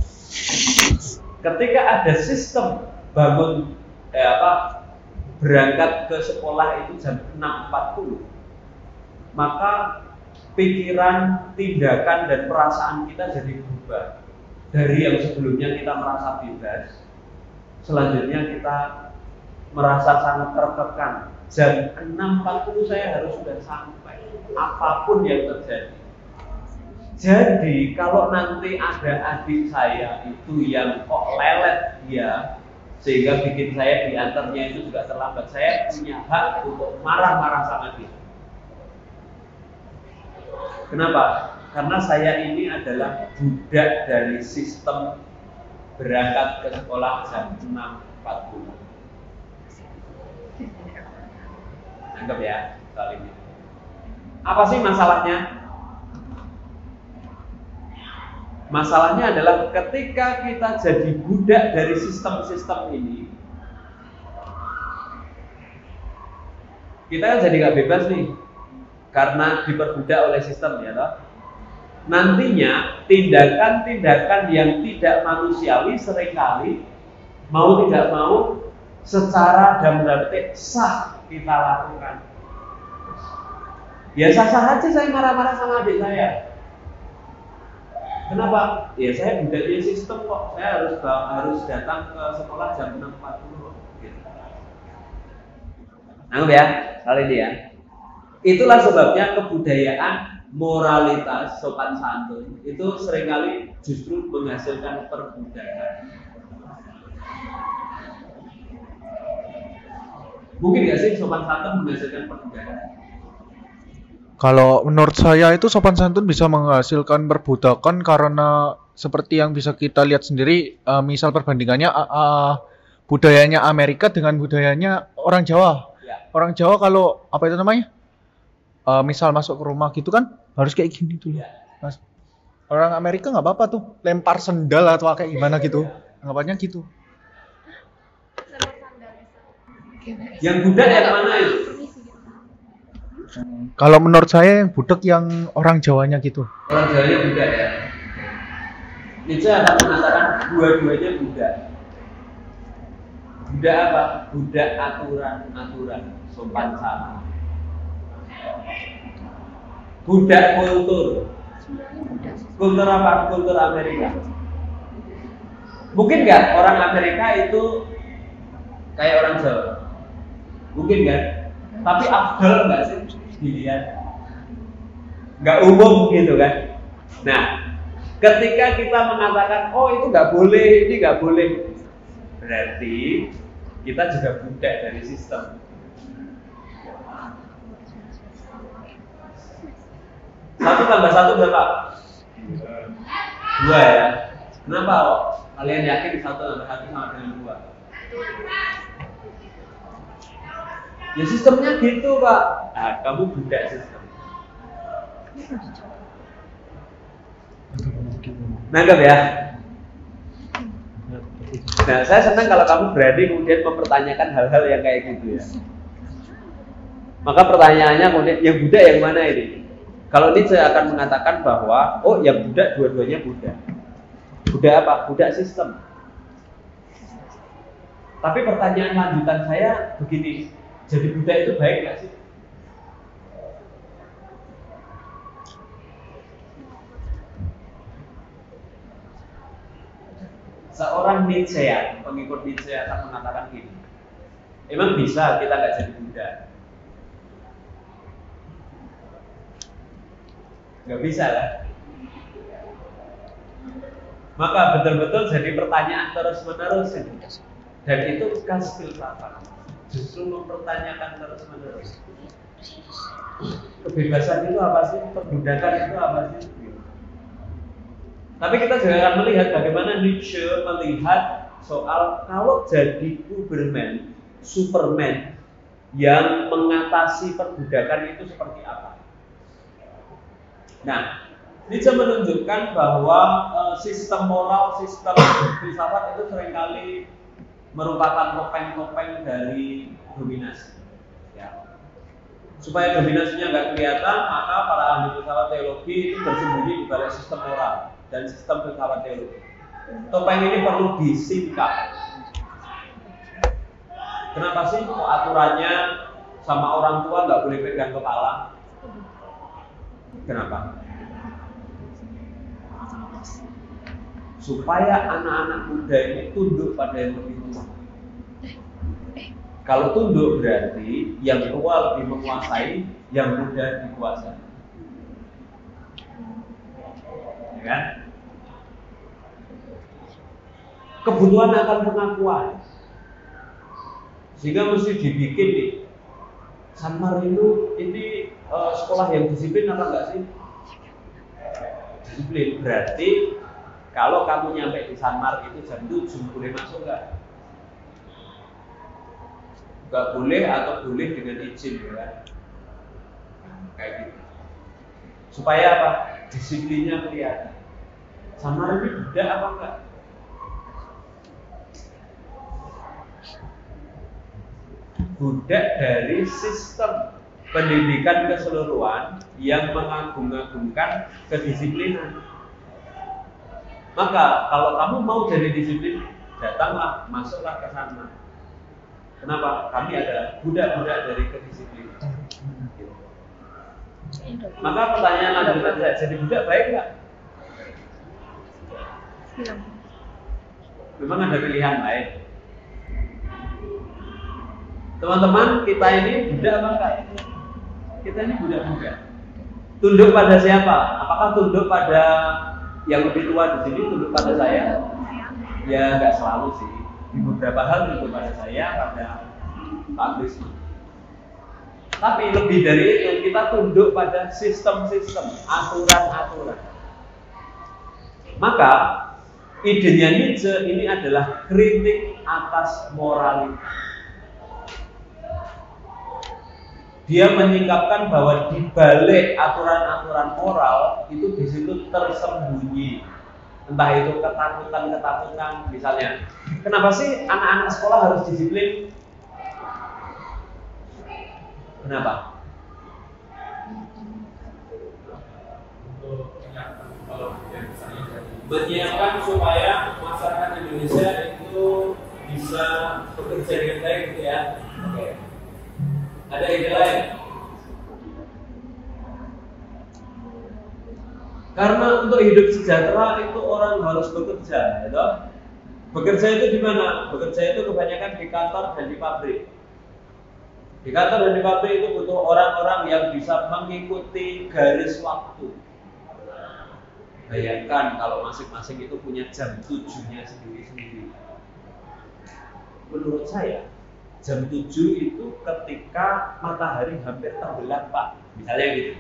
ketika ada sistem bangun berangkat ke sekolah itu jam 6.40, maka pikiran, tindakan, dan perasaan kita jadi berubah. Dari yang sebelumnya kita merasa bebas, selanjutnya kita merasa sangat tertekan. Jam 6.40 saya harus sudah sampai, apapun yang terjadi. Jadi kalau nanti ada adik saya itu yang kok lelet dia, sehingga bikin saya diantarnya itu juga terlambat, saya punya hak untuk marah-marah sama dia. Kenapa? Karena saya ini adalah budak dari sistem berangkat ke sekolah jam 6.40. Anggap ya soal ini. Apa sih masalahnya? Masalahnya adalah ketika kita jadi budak dari sistem-sistem ini, kita kan jadi nggak bebas nih, karena diperbudak oleh sistem, ya toh. Nantinya tindakan-tindakan yang tidak manusiawi seringkali mau tidak mau secara dalam arti sah kita lakukan. Ya sah-sah aja saya marah-marah sama adik saya. Kenapa? Ya saya budaknya sistem kok. Saya harus datang ke sekolah jam 6.40 gitu. Nangkep ya, kali ini ya. Itulah sebabnya kebudayaan moralitas sopan santun itu seringkali justru menghasilkan perbudakan. Mungkin nggak sih sopan santun menghasilkan perbudakan? Kalau menurut saya itu sopan santun bisa menghasilkan perbudakan karena seperti yang bisa kita lihat sendiri, misal perbandingannya budayanya Amerika dengan budayanya orang Jawa. Ya. Orang Jawa kalau apa itu namanya? Misal masuk ke rumah gitu kan harus kayak gini tuh. Ya. Mas. Orang Amerika nggak apa-apa tuh, lempar sendal atau kayak gimana gitu. Anggapannya gitu. Yang budak yang mana itu? Kalau menurut saya yang budak yang orang Jawanya gitu. Orang Jawanya budak ya. Nietzsche akan mengatakan dua-duanya budak. Budak apa? Budak aturan-aturan sopan santun. Budak kultur. Kultur apa? Kultur Amerika. Mungkin nggak orang Amerika itu kayak orang Jawa? Mungkin kan? Tapi afdal nggak sih dilihat? Nggak umum gitu kan? Nah, ketika kita mengatakan, oh itu nggak boleh, ini nggak boleh, berarti kita juga budak dari sistem. Satu tambah satu berapa? 2 ya. Kenapa kok kalian yakin 1 tambah 1 sama dengan 2? Ya sistemnya gitu Pak. Nah, kamu budak sistem. Nangkep ya? Nah, saya senang kalau kamu berani kemudian mempertanyakan hal-hal yang kayak gitu ya. Maka pertanyaannya kemudian, yang budak yang mana ini? Kalau ini saya akan mengatakan bahwa, oh yang budak dua-duanya budak. Budak apa? Budak sistem. Tapi pertanyaan lanjutan saya begini, jadi budak itu baik nggak sih? Seorang Nietzsche, pengikut Nietzsche akan mengatakan gini, emang bisa kita nggak jadi budak? Nggak bisa lah. Maka betul-betul jadi pertanyaan terus-menerus ini. Dan itu bekas filsafat. Justru mempertanyakan terus-menerus. Kebebasan itu apa sih? Perbudakan itu apa sih? Tapi kita juga akan melihat bagaimana Nietzsche melihat soal kalau jadi Uberman, Superman yang mengatasi perbudakan itu seperti apa. Nah, Nietzsche menunjukkan bahwa sistem moral, sistem filsafat itu seringkali merupakan topeng-topeng dari dominasi. Ya. Supaya dominasinya nggak kelihatan, maka para ahli filsafat teologi itu bersembunyi di balik sistem moral dan sistem filsafat teologi. Topeng ini perlu disingkap. Kenapa sih kok aturannya sama orang tua nggak boleh pegang kepala? Kenapa? Supaya anak-anak muda ini tunduk pada yang lebih tua. Kalau tunduk berarti yang tua lebih menguasai, yang muda dikuasai. Ya kan? Kebutuhan akan pengakuan. Sehingga mesti dibikin nih. Sanmar itu ini sekolah yang disiplin apa enggak sih? Disiplin berarti kalau kamu nyampe di Sanmar itu jam 7 boleh masuk enggak? Enggak boleh atau boleh dengan izin ya kan? Kayak gitu. Supaya apa? Disiplinnya kelihatan. Sanmar ini budak apa enggak? Budak dari sistem pendidikan keseluruhan yang mengagung-agungkan kedisiplinan. Maka kalau kamu mau jadi disiplin, datanglah, masuklah ke sana. Kenapa? Kami adalah budak-budak dari kedisiplinan. Maka pertanyaan lanjutannya, jadi budak baik nggak? Memang ada pilihan lain. Teman-teman, kita ini budak apa enggak? Kita ini budak-budak. Tunduk pada siapa? Apakah tunduk pada yang lebih tua di sini? Tunduk pada saya? Ya nggak selalu sih. Di beberapa hal tunduk pada saya, pada Pak Krisma. Tapi lebih dari itu, kita tunduk pada sistem-sistem, aturan-aturan. Maka idenya Nietzsche ini adalah kritik atas moralitas. Dia menyingkapkan bahwa di balik aturan-aturan moral itu di situ tersembunyi, entah itu ketakutan, misalnya. Kenapa sih anak-anak sekolah harus disiplin? Kenapa? Menyiapkan supaya masyarakat Indonesia itu bisa bekerja dengan baik, gitu ya. Oke. Ada ide lain? Karena untuk hidup sejahtera itu orang harus bekerja, ya toh? Bekerja itu di mana? Bekerja itu kebanyakan di kantor dan di pabrik. Di kantor dan di pabrik itu butuh orang-orang yang bisa mengikuti garis waktu. Bayangkan kalau masing-masing itu punya jam 7-nya sendiri-sendiri. Menurut saya, jam 7 itu ketika matahari hampir tenggelam, Pak. Misalnya gitu.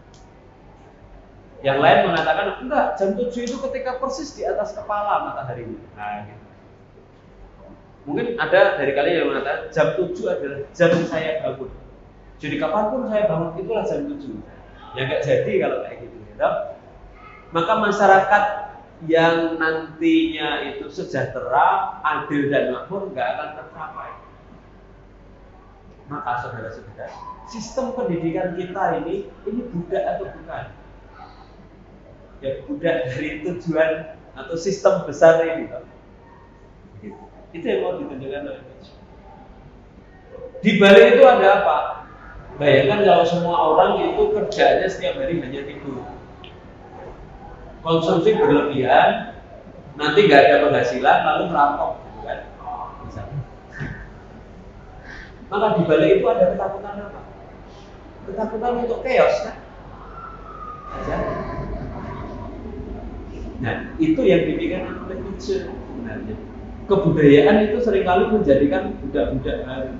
Yang lain mengatakan, enggak, jam 7 itu ketika persis di atas kepala matahari. Nah, gitu. Mungkin ada dari kalian yang mengatakan, jam 7 adalah jam saya bangun. Jadi kapanpun saya bangun, itulah jam 7. Ya enggak jadi kalau kayak gitu. Ya. Maka masyarakat yang nantinya itu sejahtera, adil dan makmur enggak akan tercapai. Maka saudara-saudara, sistem pendidikan kita ini budak atau bukan? Ya budak dari tujuan atau sistem besar ini. Itu yang mau ditunjukkan oleh Nietzsche. Di balik itu ada apa? Bayangkan kalau semua orang itu kerjanya setiap hari hanya tidur, konsumsi berlebihan, nanti nggak ada penghasilan, lalu merampok, gitu kan? Misalnya. Maka di balik itu ada ketakutan apa? Ketakutan untuk chaos, kan? Aja. Nah, itu yang dipikirkan oleh Nietzsche sebenarnya. Kebudayaan itu seringkali menjadikan budak-budak baru.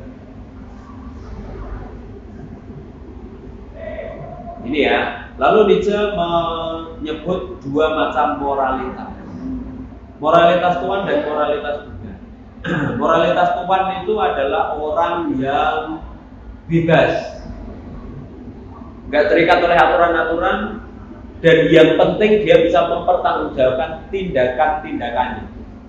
Ini ya. Lalu Nietzsche menyebut dua macam moralitas. Moralitas Tuhan dan moralitas Buddha. Moralitas Tuhan itu adalah orang yang bebas, nggak terikat oleh aturan-aturan, dan yang penting dia bisa mempertanggungjawabkan tindakan-tindakannya.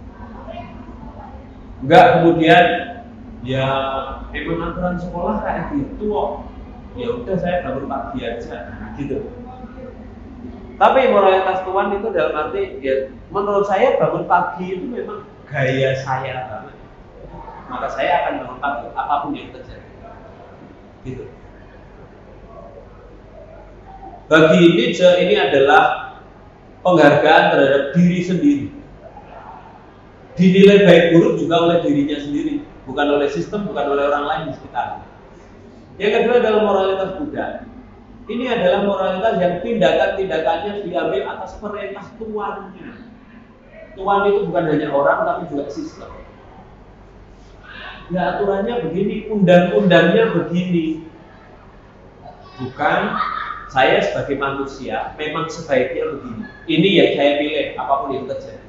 Nggak kemudian ya emang aturan sekolah kayak gitu kok. Ya udah saya bangun pagi aja, gitu. Tapi moralitas Tuhan itu dalam arti ya, menurut saya bangun pagi itu memang gaya saya banget. Maka saya akan bangun pagi apapun yang terjadi. Gitu. Bagi Nietzsche ini adalah penghargaan terhadap diri sendiri. Dinilai baik buruk juga oleh dirinya sendiri, bukan oleh sistem, bukan oleh orang lain di sekitar. Yang kedua adalah moralitas Buddha. Ini adalah moralitas yang tindakan-tindakannya diambil atas perintah tuannya. Tuan itu bukan hanya orang, tapi juga sistem. Ya aturannya begini, undang-undangnya begini. Bukan saya sebagai manusia memang sebaiknya begini. Ini yang saya pilih, apapun yang terjadi.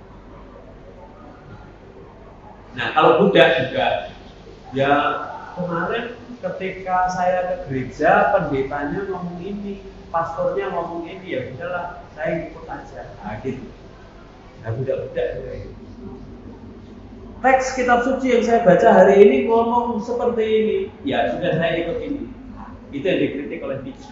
Nah, kalau Buddha juga, ya kemarin ketika saya ke gereja, pendetanya ngomong ini, pastornya ngomong ini, ya udahlah, saya ikut aja. Nah, gitu. Nah, Buddha juga gitu. Teks kitab suci yang saya baca hari ini ngomong seperti ini, ya sudah saya ikut ini. Itu yang dikritik oleh Nietzsche.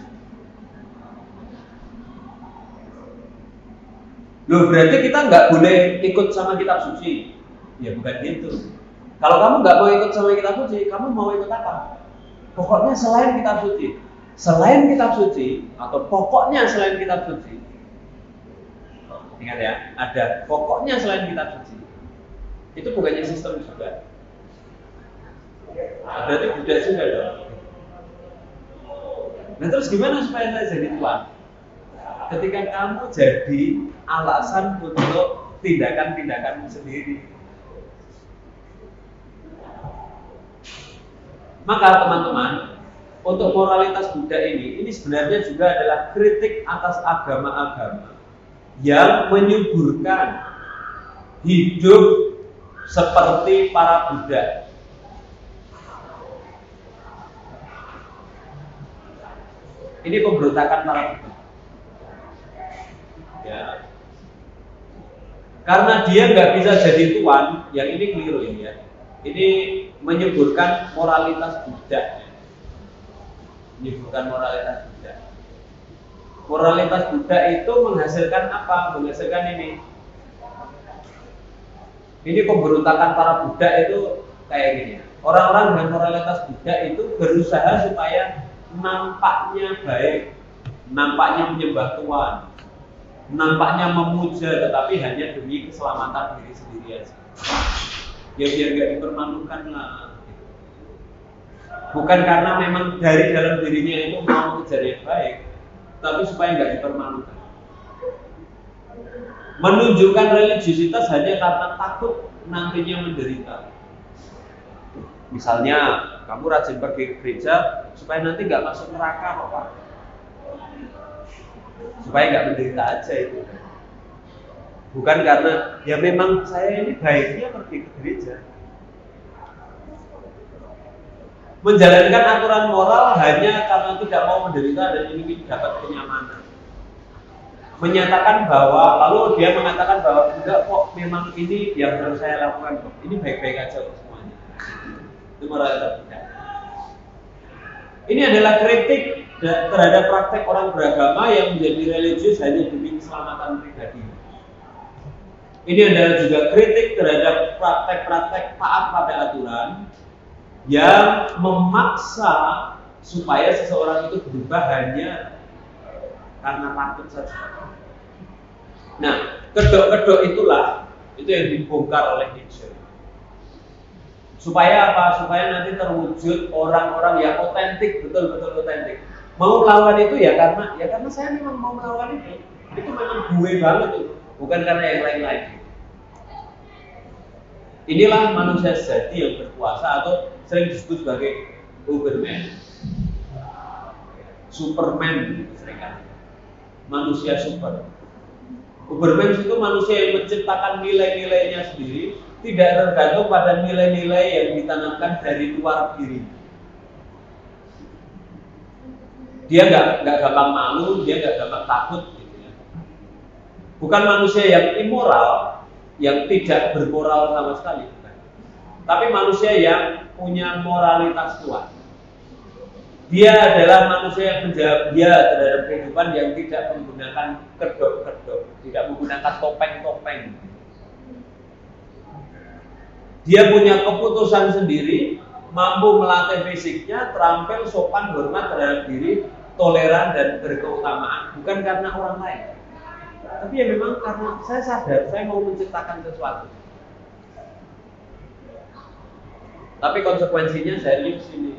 Loh, berarti kita nggak boleh ikut sama kitab suci? Ya bukan gitu. Kalau kamu nggak mau ikut sama kitab suci, kamu mau ikut apa? Pokoknya selain kitab suci. Selain kitab suci, atau pokoknya selain kitab suci. Ingat ya, ada pokoknya selain kitab suci. Itu bukannya sistem juga. Berarti Buddha juga dong. Nah terus gimana supaya saya jadi tuan? Ketika kamu jadi alasan untuk tindakan-tindakanmu sendiri. Maka teman-teman, untuk moralitas Buddha ini sebenarnya juga adalah kritik atas agama-agama yang menyuburkan hidup seperti para Buddha. Ini pemberontakan para Buddha. Ya. Karena dia nggak bisa jadi tuan, yang ini keliru ini ya. Ini menyuburkan moralitas Buddha. Menyuburkan moralitas Buddha. Moralitas Buddha itu menghasilkan apa? Menghasilkan ini. Ini pemberontakan para Buddha itu kayak gini. Orang-orang dengan moralitas Buddha itu berusaha supaya nampaknya baik, nampaknya menyembah Tuhan, nampaknya memuja, tetapi hanya demi keselamatan diri sendiri aja. Ya biar gak dipermalukan lah. Bukan karena memang dari dalam dirinya itu mau mengejar yang baik, tapi supaya gak dipermalukan. Menunjukkan religiusitas hanya karena takut nantinya menderita. Misalnya, kamu rajin pergi ke gereja supaya nanti gak masuk neraka kok Pak. Supaya gak menderita aja itu. Bukan karena ya memang saya ini baiknya pergi ke gereja. Menjalankan aturan moral hanya karena tidak mau menderita dan ingin dapat kenyamanan. Menyatakan bahwa, lalu dia mengatakan bahwa enggak kok, memang ini yang harus saya lakukan kok. Ini baik-baik aja kok semuanya. Itu moralitas Buddha. Ini adalah kritik terhadap praktek orang beragama yang menjadi religius hanya demi keselamatan pribadi. Ini adalah juga kritik terhadap praktek-praktek taat pada aturan yang memaksa supaya seseorang itu berubah hanya karena takut saja. Nah, kedok-kedok itulah itu yang dibongkar oleh Nietzsche. Supaya apa? Supaya nanti terwujud orang-orang yang otentik, betul-betul otentik. Mau melawan itu ya karena saya memang mau melawan itu. Itu memang gue banget itu, bukan karena yang lain-lain. Inilah manusia sejati yang berkuasa atau sering disebut sebagai Uberman, Superman, seringkali manusia super. Uberman itu manusia yang menciptakan nilai-nilainya sendiri, tidak tergantung pada nilai-nilai yang ditanamkan dari luar diri. Dia nggak gampang malu, dia nggak gampang takut, gitu ya. Bukan manusia yang immoral, yang tidak bermoral sama sekali, bukan. Tapi manusia yang punya moralitas kuat. Dia adalah manusia yang menjawab dia terhadap kehidupan yang tidak menggunakan kedok-kedok, tidak menggunakan topeng-topeng. Dia punya keputusan sendiri, mampu melatih fisiknya, terampil, sopan, hormat terhadap diri, toleran dan berkeutamaan. Bukan karena orang lain, tapi ya memang karena saya sadar saya mau menciptakan sesuatu. Tapi konsekuensinya saya di sini.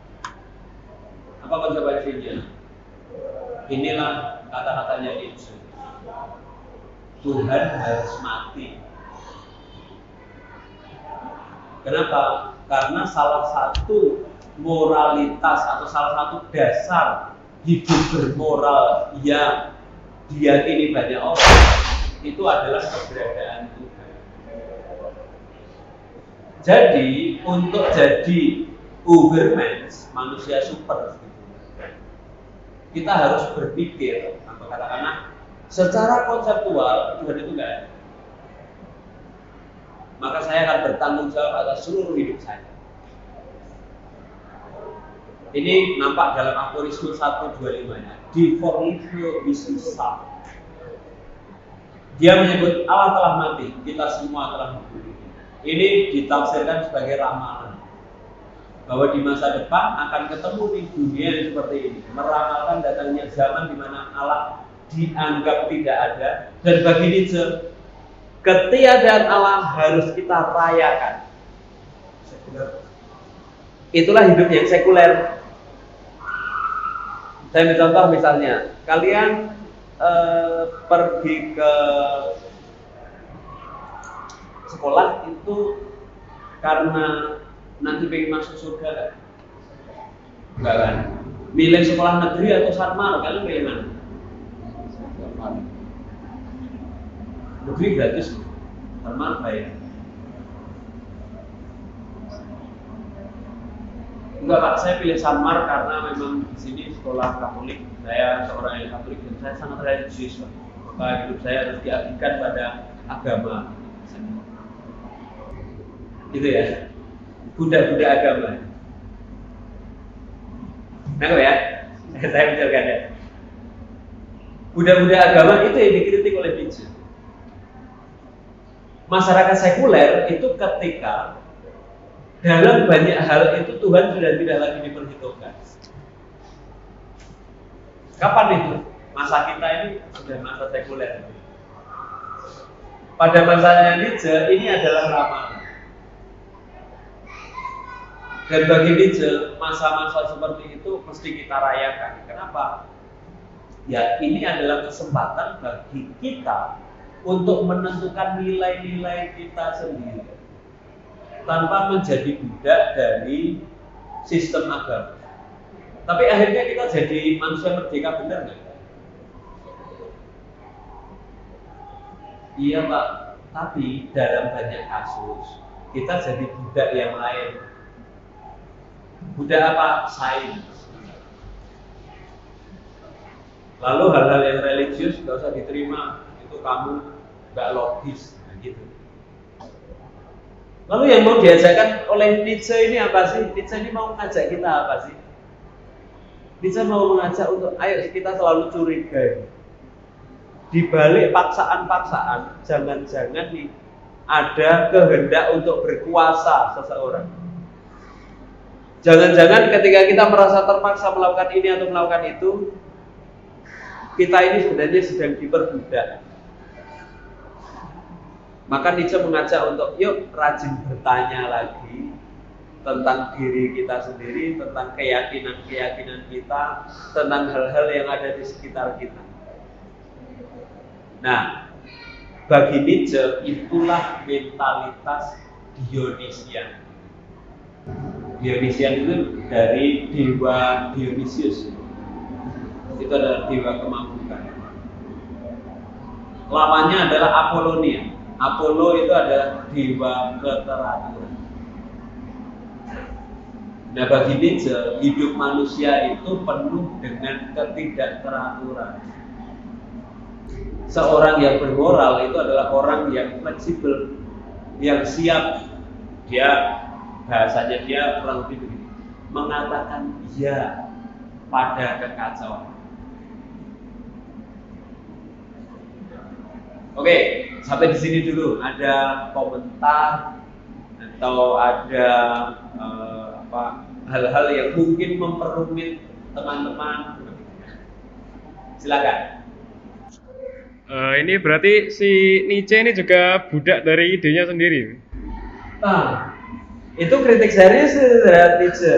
Apa konsekuensinya? Inilah kata-katanya Nietzsche. Tuhan harus mati. Kenapa? Karena salah satu moralitas atau salah satu dasar hidup bermoral yang diyakini banyak orang itu adalah keberadaan Tuhan. Jadi untuk jadi Ubermensch, manusia super, kita harus berpikir atau katakanlah secara konseptual Tuhan itu enggak ada. Maka saya akan bertanggung jawab atas seluruh hidup saya. Ini nampak dalam aforisme 125-nya. Di fornito visusa. Dia menyebut Allah telah mati, kita semua telah hidup. Ini ditafsirkan sebagai ramalan bahwa di masa depan akan ketemu di dunia yang seperti ini, meramalkan datangnya zaman di mana Allah dianggap tidak ada. Dan bagi Nietzsche, ketiadaan Allah harus kita rayakan. Itulah hidup yang sekuler. Saya ambil contoh misalnya, kalian pergi ke sekolah itu karena nanti pengen masuk surga kan? Enggak kan? Milih sekolah negeri atau sarmar, kalian pilih mana? Negeri gratis, sarmar bayar. Enggak Pak, saya pilih sarmar karena memang di sini sekolah Katolik. Saya seorang yang Katolik dan saya sangat religius Pak. Maka hidup saya harus diabdikan pada agama. Gitu ya. Budak-budak agama. Nangkep ya? Saya bicarakan ya. Budak-budak agama itu yang dikritik oleh Nietzsche. Masyarakat sekuler itu ketika dalam banyak hal itu Tuhan sudah tidak lagi diperhitungkan. Kapan itu? Masa kita ini sudah masa sekuler. Pada masanya Nietzsche ini adalah ramalan. Dan bagi Nietzsche, masa-masa seperti itu mesti kita rayakan. Kenapa? Ya, ini adalah kesempatan bagi kita untuk menentukan nilai-nilai kita sendiri tanpa menjadi budak dari sistem agama. Tapi akhirnya kita jadi manusia merdeka, benar nggak? Iya Pak, tapi dalam banyak kasus kita jadi budak yang lain. Budak apa? Sains. Lalu hal-hal yang religius nggak usah diterima, itu kamu nggak logis, gitu. Lalu yang mau diajarkan oleh Nietzsche ini apa sih? Nietzsche ini mau mengajak kita apa sih? Nietzsche mau mengajak untuk ayo kita selalu curiga. Di balik paksaan-paksaan, jangan-jangan nih ada kehendak untuk berkuasa seseorang. Jangan-jangan ketika kita merasa terpaksa melakukan ini atau melakukan itu, kita ini sebenarnya sedang diperbudak. Maka Nietzsche mengajak untuk yuk rajin bertanya lagi tentang diri kita sendiri, tentang keyakinan-keyakinan kita, tentang hal-hal yang ada di sekitar kita. Nah, bagi Nietzsche itulah mentalitas Dionysian. Dionysian itu dari dewa Dionysius. Itu adalah dewa kemampuan. Lawannya adalah Apollonia. Apollo itu adalah dewa keteraturan. Nah, bagi Nietzsche, hidup manusia itu penuh dengan ketidakteraturan. Seorang yang bermoral itu adalah orang yang fleksibel, yang siap. Dia bahasanya dia kurang lebih begini, mengatakan iya pada kekacauan. Oke, sampai di sini dulu. Ada komentar atau ada hal-hal yang mungkin memperumit teman-teman? Silakan. Ini berarti si Nietzsche ini juga budak dari idenya sendiri. Nah, itu kritik serius terhadap Nietzsche.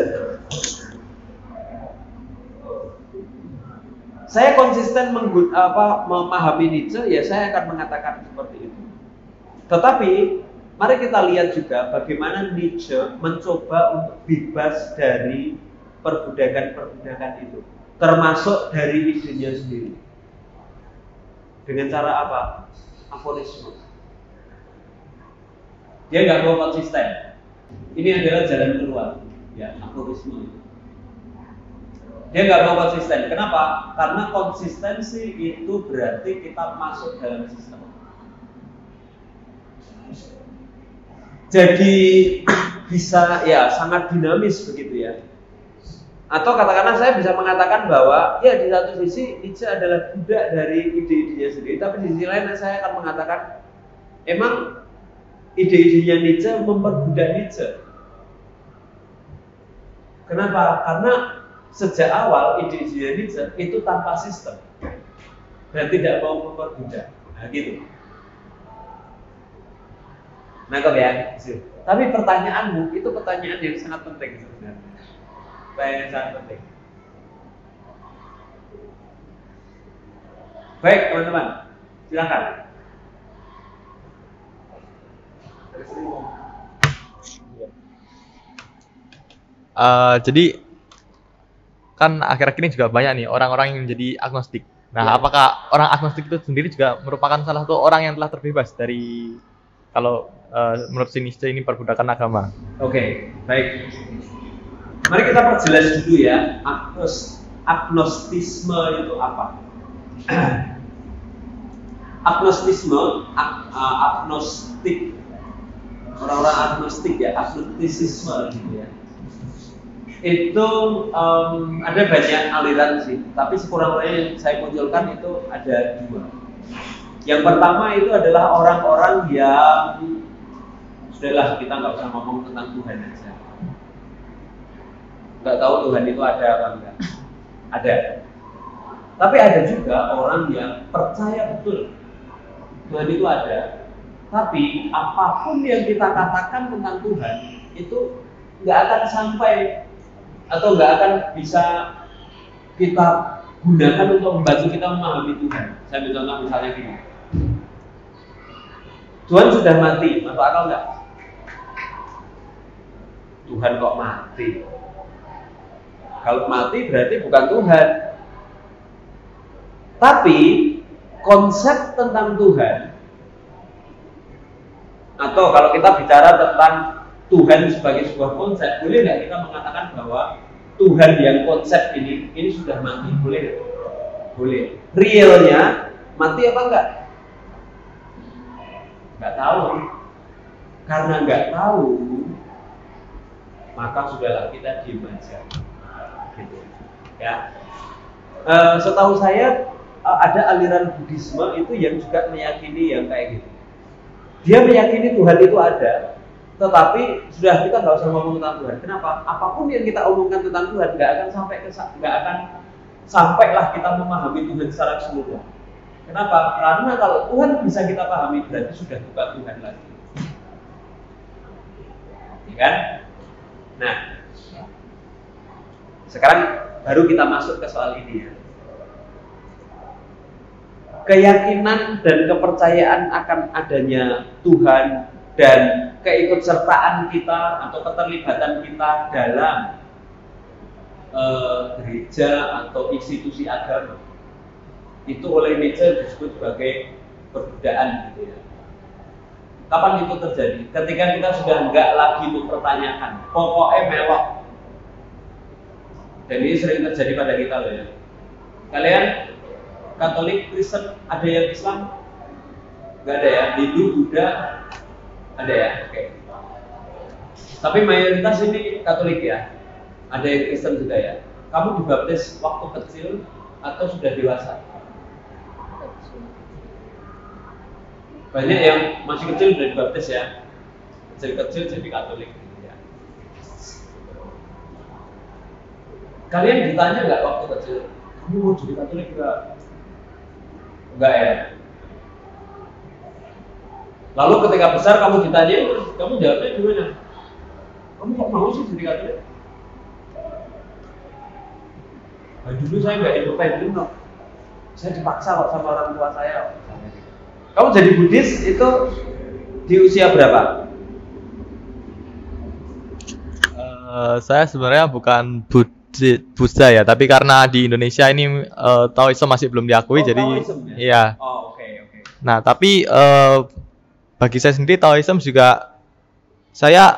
Saya konsisten memahami Nietzsche, ya saya akan mengatakan seperti itu. Tetapi mari kita lihat juga bagaimana Nietzsche mencoba untuk bebas dari perbudakan-perbudakan itu, termasuk dari idenya sendiri. Dengan cara apa? Aforisme. Dia nggak mau konsisten. Ini adalah jalan keluar, ya, aforisme. Dia nggak mau konsisten. Kenapa? Karena konsistensi itu berarti kita masuk dalam sistem. Jadi bisa ya sangat dinamis begitu ya. Atau katakanlah saya bisa mengatakan bahwa ya di satu sisi Nietzsche adalah budak dari ide-idenya sendiri, tapi di sisi lain saya akan mengatakan emang ide-idenya Nietzsche memperbudak Nietzsche. Kenapa? Karena sejak awal ide-idenya Nietzsche itu tanpa sistem dan tidak mau memperbudak. Nah gitu. Nangkep ya? Tapi pertanyaanmu itu pertanyaan yang sangat penting sebenarnya. Pertanyaan yang sangat penting. Baik teman-teman, silakan. Jadi kan akhir-akhir ini juga banyak nih orang-orang yang menjadi agnostik. Nah, Ya. apakah orang agnostik itu sendiri juga merupakan salah satu orang yang telah terbebas dari kalau menurut si Nietzsche ini perbudakan agama? Oke, baik. Mari kita perjelas dulu ya, agnostisme itu apa? Agnostisme, agnostik, orang-orang agnostik ya, agnostisisme gitu ya. Itu ada banyak aliran sih, tapi sekurang-kurangnya yang saya munculkan itu ada dua. Yang pertama itu adalah orang-orang yang sudahlah kita nggak usah ngomong tentang Tuhan aja. Nggak tahu Tuhan itu ada apa enggak. Ada. Tapi ada juga orang yang percaya betul Tuhan itu ada. Tapi apapun yang kita katakan tentang Tuhan itu nggak akan sampai atau nggak akan bisa kita gunakan untuk membantu kita memahami Tuhan. Saya ambil contoh misalnya gini. Tuhan sudah mati, masuk akal nggak? Tuhan kok mati? Kalau mati berarti bukan Tuhan. Tapi konsep tentang Tuhan, atau kalau kita bicara tentang Tuhan sebagai sebuah konsep, boleh nggak kita mengatakan bahwa Tuhan yang konsep ini sudah mati? Boleh? Boleh. Realnya mati apa enggak? Nggak tahu. Karena nggak tahu, maka sudahlah kita diam aja. Gitu. Ya. Setahu saya ada aliran Buddhisme itu yang juga meyakini yang kayak gitu. Dia meyakini Tuhan itu ada, tetapi sudah kita nggak usah ngomong tentang Tuhan. Kenapa? Apapun yang kita omongkan tentang Tuhan nggak akan sampailah kita memahami Tuhan secara keseluruhan. Kenapa? Karena kalau Tuhan bisa kita pahami berarti sudah bukan Tuhan lagi. Ya kan? Nah, sekarang baru kita masuk ke soal ini ya. Keyakinan dan kepercayaan akan adanya Tuhan dan keikutsertaan kita atau keterlibatan kita dalam gereja atau institusi agama itu oleh Nietzsche disebut sebagai perbedaan gitu ya. Kapan itu terjadi? Ketika kita sudah enggak lagi mempertanyakan, pokoknya melok. Dan ini sering terjadi pada kita loh ya. Kalian Katolik, Kristen, ada yang Islam? Enggak ada ya. Hindu, Buddha, ada ya. Oke. Tapi mayoritas ini Katolik ya. Ada yang Kristen juga ya. Kamu dibaptis waktu kecil atau sudah dewasa? Banyak yang masih kecil sudah dibaptis ya. Kecil-kecil jadi Katolik ya. Kalian ditanya nggak waktu kecil, kamu mau jadi Katolik nggak? Enggak ya. Lalu ketika besar kamu ditanya, kamu jawabnya gimana? Kamu kok mau sih jadi Katolik? Nah, dulu saya nggak independen kok. Saya dipaksa kok sama orang tua saya. Kamu jadi Buddhis itu di usia berapa? Saya sebenarnya bukan Buddha ya, tapi karena di Indonesia ini Taoism masih belum diakui, jadi Taoism, ya? iya. Oh, oke. Nah, tapi bagi saya sendiri Taoism juga saya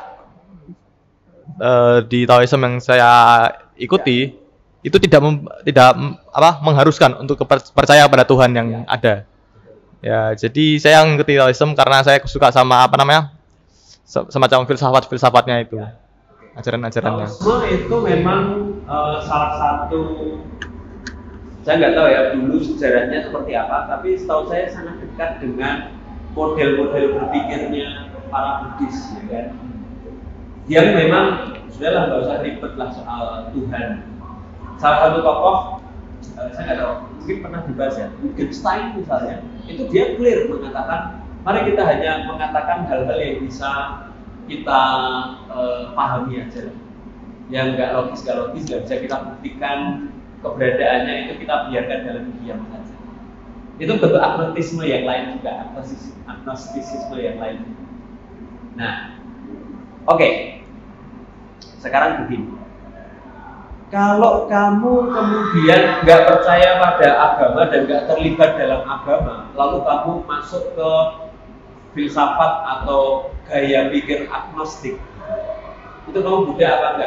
di Taoism yang saya ikuti itu tidak mengharuskan untuk percaya pada Tuhan yang ada. Ya, jadi saya mengikuti Taoism karena saya suka sama semacam filsafat-filsafatnya itu. Ajaran-ajarannya. Taoisme itu memang salah satu, saya nggak tahu ya dulu sejarahnya seperti apa, tapi setahu saya sangat dekat dengan model-model berpikirnya para Buddhis, ya kan? Yang memang sudahlah nggak usah ribet lah soal Tuhan. Salah satu tokoh, saya nggak tahu, mungkin pernah dibahas ya, Wittgenstein misalnya, itu dia clear mengatakan, mari kita hanya mengatakan hal-hal yang bisa kita pahami aja, yang nggak logis nggak bisa kita buktikan keberadaannya, itu kita biarkan dalam diam saja. Itu bentuk agnostisme yang lain juga, agnostisisme yang lain. Nah, oke. Sekarang begini. Kalau kamu kemudian nggak percaya pada agama dan nggak terlibat dalam agama, lalu kamu masuk ke filsafat atau gaya pikir agnostik, itu kamu Buddha apa enggak?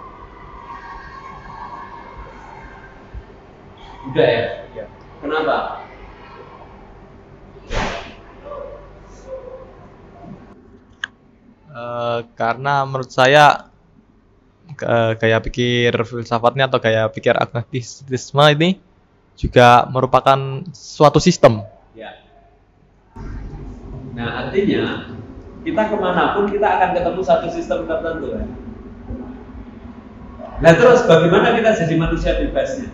Buddha ya? Ya. Kenapa? Karena menurut saya gaya pikir filsafatnya atau gaya pikir agnostisisme ini juga merupakan suatu sistem. Ya. Nah, artinya kita kemanapun kita akan ketemu satu sistem tertentu. Nah, terus bagaimana kita jadi manusia bebasnya?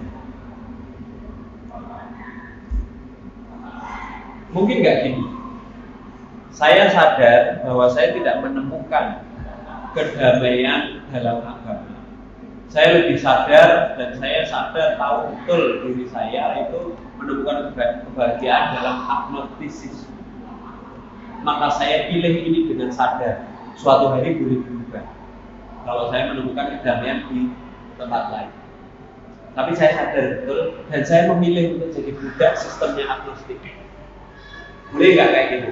Mungkin nggak gini. Saya sadar bahwa saya tidak menemukan kedamaian dalam agama. Saya lebih sadar dan saya sadar tahu betul diri saya itu menemukan kebahagiaan dalam agnostisisme. Maka saya pilih ini dengan sadar. Suatu hari boleh berubah. Kalau saya menemukan kedamaian di tempat lain. Tapi saya sadar betul dan saya memilih untuk jadi budak sistemnya agnostik. Boleh nggak kayak gitu?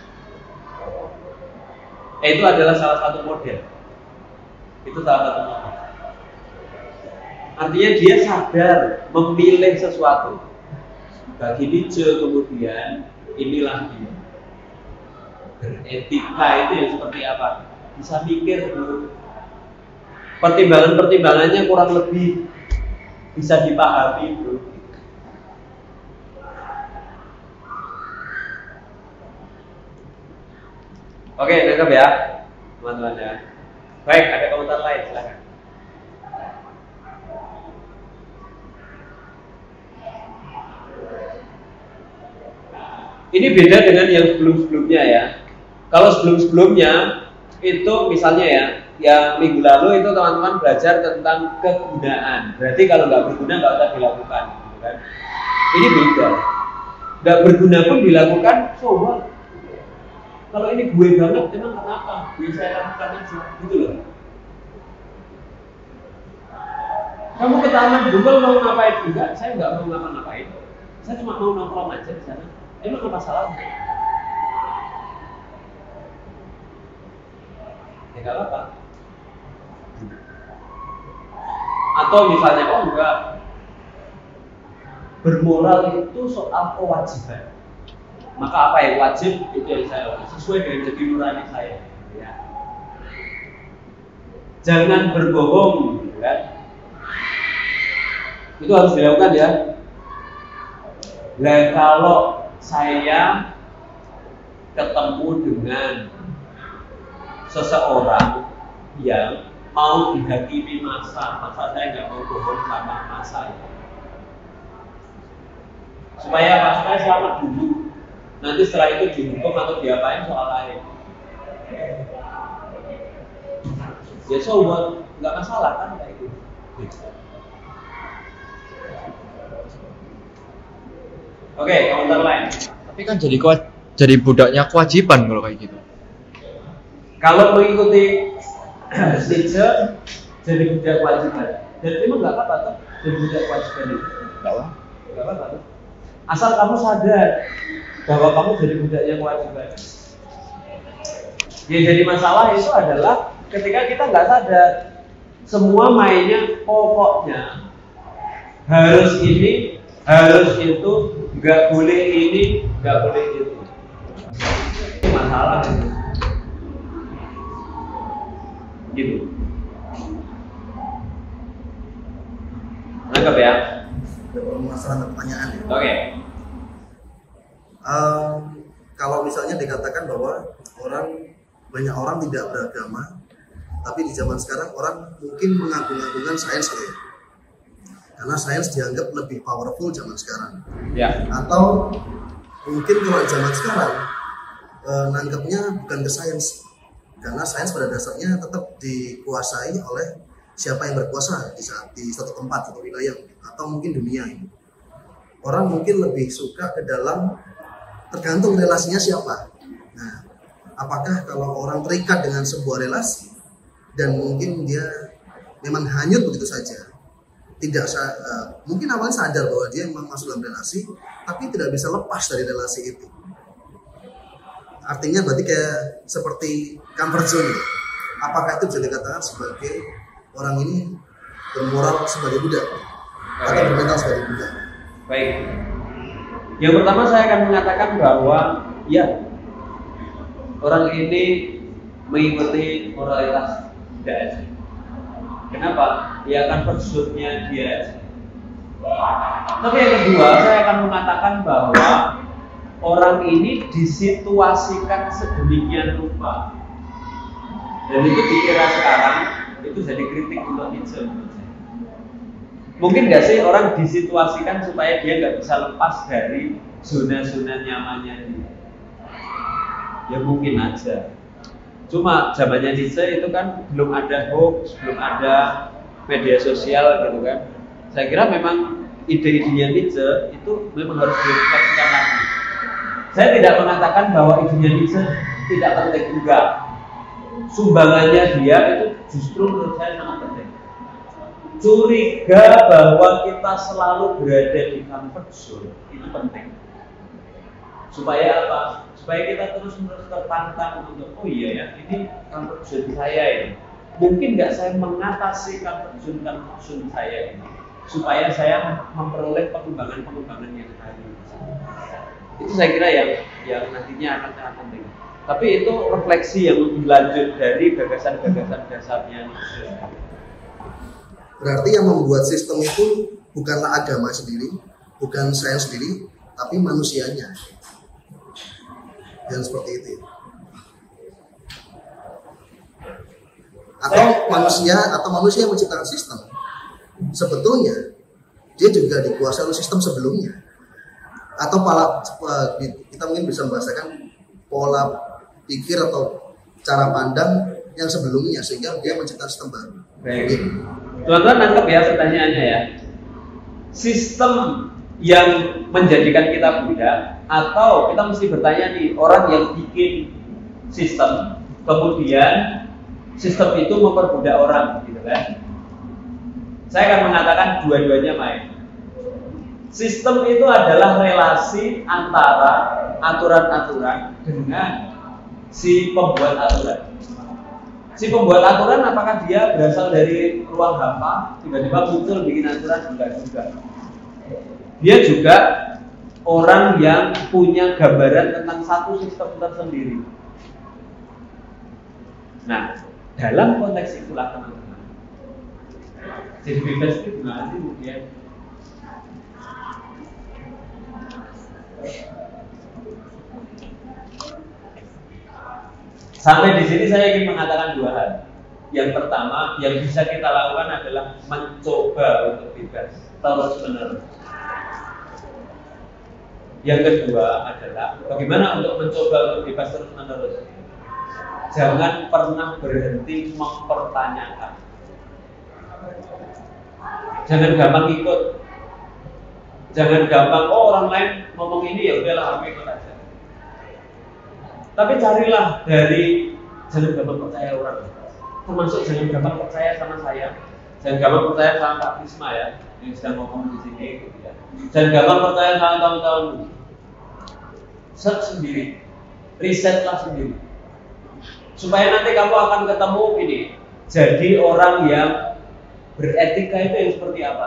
Itu adalah salah satu model. Itu salah satu model. Artinya dia sadar memilih sesuatu. Bagi Nietzsche kemudian inilah dia. Beretika itu yang seperti apa? Bisa mikir dulu. Pertimbangan-pertimbangannya kurang lebih bisa dipahami bro. Oke, nangkep ya, teman-teman ya. Baik, ada komentar lain, silakan. Ini beda dengan yang sebelum-sebelumnya ya. Kalau sebelum-sebelumnya itu misalnya ya, yang minggu lalu itu teman-teman belajar tentang kegunaan. Berarti kalau nggak berguna nggak usah dilakukan, gitu kan? Ini beda. Nggak berguna pun dilakukan, coba. Kalau ini gue banget, emang kenapa? Gue saya lakukan aja, gitu loh. Kamu ke taman Google mau ngapain? Enggak, saya nggak mau ngapa-ngapain. Saya cuma mau nongkrong aja di sana. Emang apa salahnya? Ya nggak apa-apa. Atau misalnya, oh enggak, bermoral itu soal kewajiban. Maka apa yang wajib itu yang saya lakukan sesuai dengan jati nurani saya. Ya. Jangan berbohong, gitu kan? Itu harus dilakukan ya. Nah, kalau saya ketemu dengan seseorang yang mau dihakimi masa saya nggak mau bohong sama masa ya. Supaya apa? Supaya selamat dulu. Nanti setelah itu dihukum atau diapain soal lain. Ya so what? Nggak masalah kan kayak gitu. Oke, komentar lain. Tapi kan jadi budaknya kewajiban kalau kayak gitu. Kalau mengikuti Nietzsche jadi budak kewajiban. Dan memang nggak apa-apa tuh jadi budak kewajiban itu. Nggak apa-apa tuh. Asal kamu sadar bahwa kamu jadi budaknya kewajiban. Yang jadi masalah itu adalah ketika kita nggak sadar, semua mainnya pokoknya harus ini, harus itu, nggak boleh ini, nggak boleh itu. Itu masalah itu. Gitu. Nangkep ya? Masalah pertanyaan ya. Oke. Kalau misalnya dikatakan bahwa banyak orang tidak beragama, tapi di zaman sekarang orang mungkin mengagung-agungkan sains ya. Karena sains dianggap lebih powerful zaman sekarang. Ya. Atau mungkin kalau zaman sekarang nangkepnya bukan ke sains, karena sains pada dasarnya tetap dikuasai oleh siapa yang berkuasa di satu tempat atau wilayah atau mungkin dunia ini. Orang mungkin lebih suka ke dalam tergantung relasinya siapa. Nah, apakah kalau orang terikat dengan sebuah relasi dan mungkin dia memang hanyut begitu saja, mungkin awalnya sadar bahwa dia memang masuk dalam relasi, tapi tidak bisa lepas dari relasi itu. Artinya berarti kayak seperti comfort zone. Apakah itu bisa dikatakan sebagai orang ini bermoral sebagai budak atau bermental sebagai budak? Baik. Yang pertama saya akan mengatakan bahwa ya orang ini mengikuti moralitas dia. Kenapa? Ya akan pursuit-nya dia. Tapi yang kedua saya akan mengatakan bahwa orang ini disituasikan sedemikian rupa. Dan itu dikira sekarang itu jadi kritik untuk Nietzsche. Mungkin nggak sih orang disituasikan supaya dia nggak bisa lepas dari zona-zona nyamannya dia? Ya mungkin aja. Cuma zamannya Nietzsche itu kan belum ada hoax, belum ada media sosial gitu kan. Saya kira memang ide-idenya Nietzsche itu memang harus direfleksikan lagi. Saya tidak mengatakan bahwa idenya Nietzsche tidak penting juga. Sumbangannya dia itu justru menurut saya sangat penting. Curiga bahwa kita selalu berada di comfort zone itu penting. Supaya apa? Supaya kita terus-menerus tertantang untuk oh iya ya, ini comfort zone saya ini. Mungkin nggak saya mengatasi comfort zone saya ini, supaya saya memperoleh pengembangan yang baru. Itu saya kira yang nantinya akan sangat penting. Tapi itu refleksi yang lebih lanjut dari gagasan-gagasan dasarnya. Berarti yang membuat sistem itu bukanlah agama sendiri, bukan sains sendiri, tapi manusianya. Dan seperti itu. Atau manusia yang menciptakan sistem. Sebetulnya dia juga dikuasai oleh sistem sebelumnya. Atau kita mungkin bisa membahasakan pola pikir atau cara pandang yang sebelumnya sehingga dia menciptakan sistem baru. Baik. Teman-teman nangkep ya pertanyaannya ya. Sistem yang menjadikan kita budak atau kita mesti bertanya nih orang yang bikin sistem kemudian sistem itu memperbudak orang gitu kan. Saya akan mengatakan dua-duanya main. Sistem itu adalah relasi antara aturan-aturan dengan si pembuat aturan. Si pembuat aturan apakah dia berasal dari ruang hampa, tiba-tiba muncul bikin aturan? Enggak juga. Dia juga orang yang punya gambaran tentang satu sistem tersendiri. Nah, dalam konteks itulah teman-teman, jadi bebas itu gimana sih kemudian? Sampai di sini saya ingin mengatakan dua hal. Yang pertama, yang bisa kita lakukan adalah mencoba untuk bebas terus-menerus. Yang kedua adalah bagaimana untuk mencoba untuk bebas terus-menerus. Jangan pernah berhenti mempertanyakan. Jangan gampang ikut. Jangan gampang, oh orang lain ngomong ini ya udahlah aku ikut aja. Tapi carilah dari, jangan gampang percaya orang. Termasuk jangan gampang percaya sama saya. Jangan gampang percaya sama Pak Krisma ya, yang sedang ngomong di sini. Gitu ya. Jangan gampang percaya sama tahun-tahun. Search sendiri, risetlah sendiri. Supaya nanti kamu akan ketemu ini. Jadi orang yang beretika itu yang seperti apa?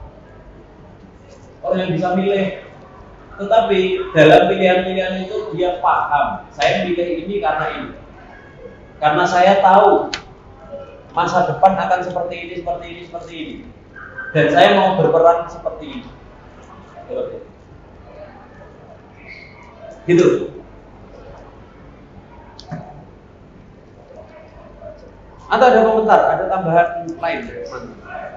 Orang yang bisa milih. Tetapi dalam pilihan-pilihan itu dia paham. Saya pilih ini karena ini. Karena saya tahu masa depan akan seperti ini, seperti ini, seperti ini. Dan saya mau berperan seperti ini. Gitu. Atau ada komentar, ada tambahan lain dari teman-teman?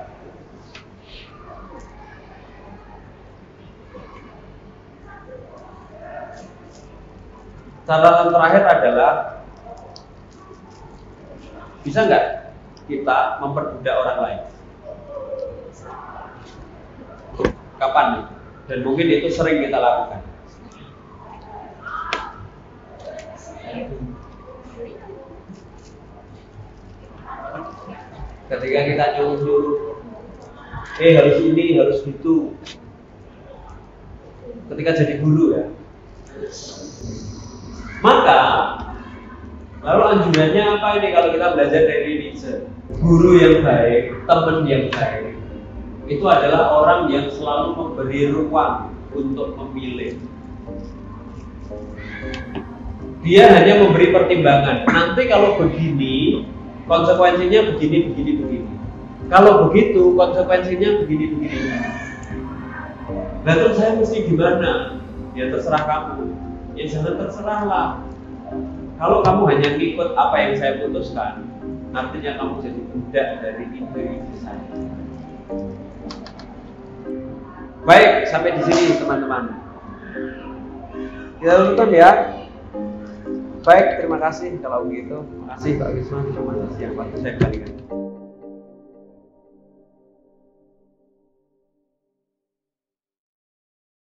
Catatan terakhir adalah bisa nggak kita memperbudak orang lain? Kapan nih? Dan mungkin itu sering kita lakukan. Ketika kita nyuruh, harus ini, harus gitu. Ketika jadi guru ya. Maka lalu anjurannya apa ini kalau kita belajar dari Nietzsche? Guru yang baik, teman yang baik, itu adalah orang yang selalu memberi ruang untuk memilih. Dia hanya memberi pertimbangan. Nanti kalau begini, konsekuensinya begini. Kalau begitu, konsekuensinya begini. Nah terus saya mesti gimana? Ya terserah kamu. Ya jangan terserahlah. Kalau kamu hanya ngikut apa yang saya putuskan, artinya kamu jadi budak dari ide-ide saya. Baik, sampai di sini teman-teman. Kita tutup ya. Baik, terima kasih kalau begitu. Terima kasih Pak Wisma, terima kasih yang waktu saya kembalikan.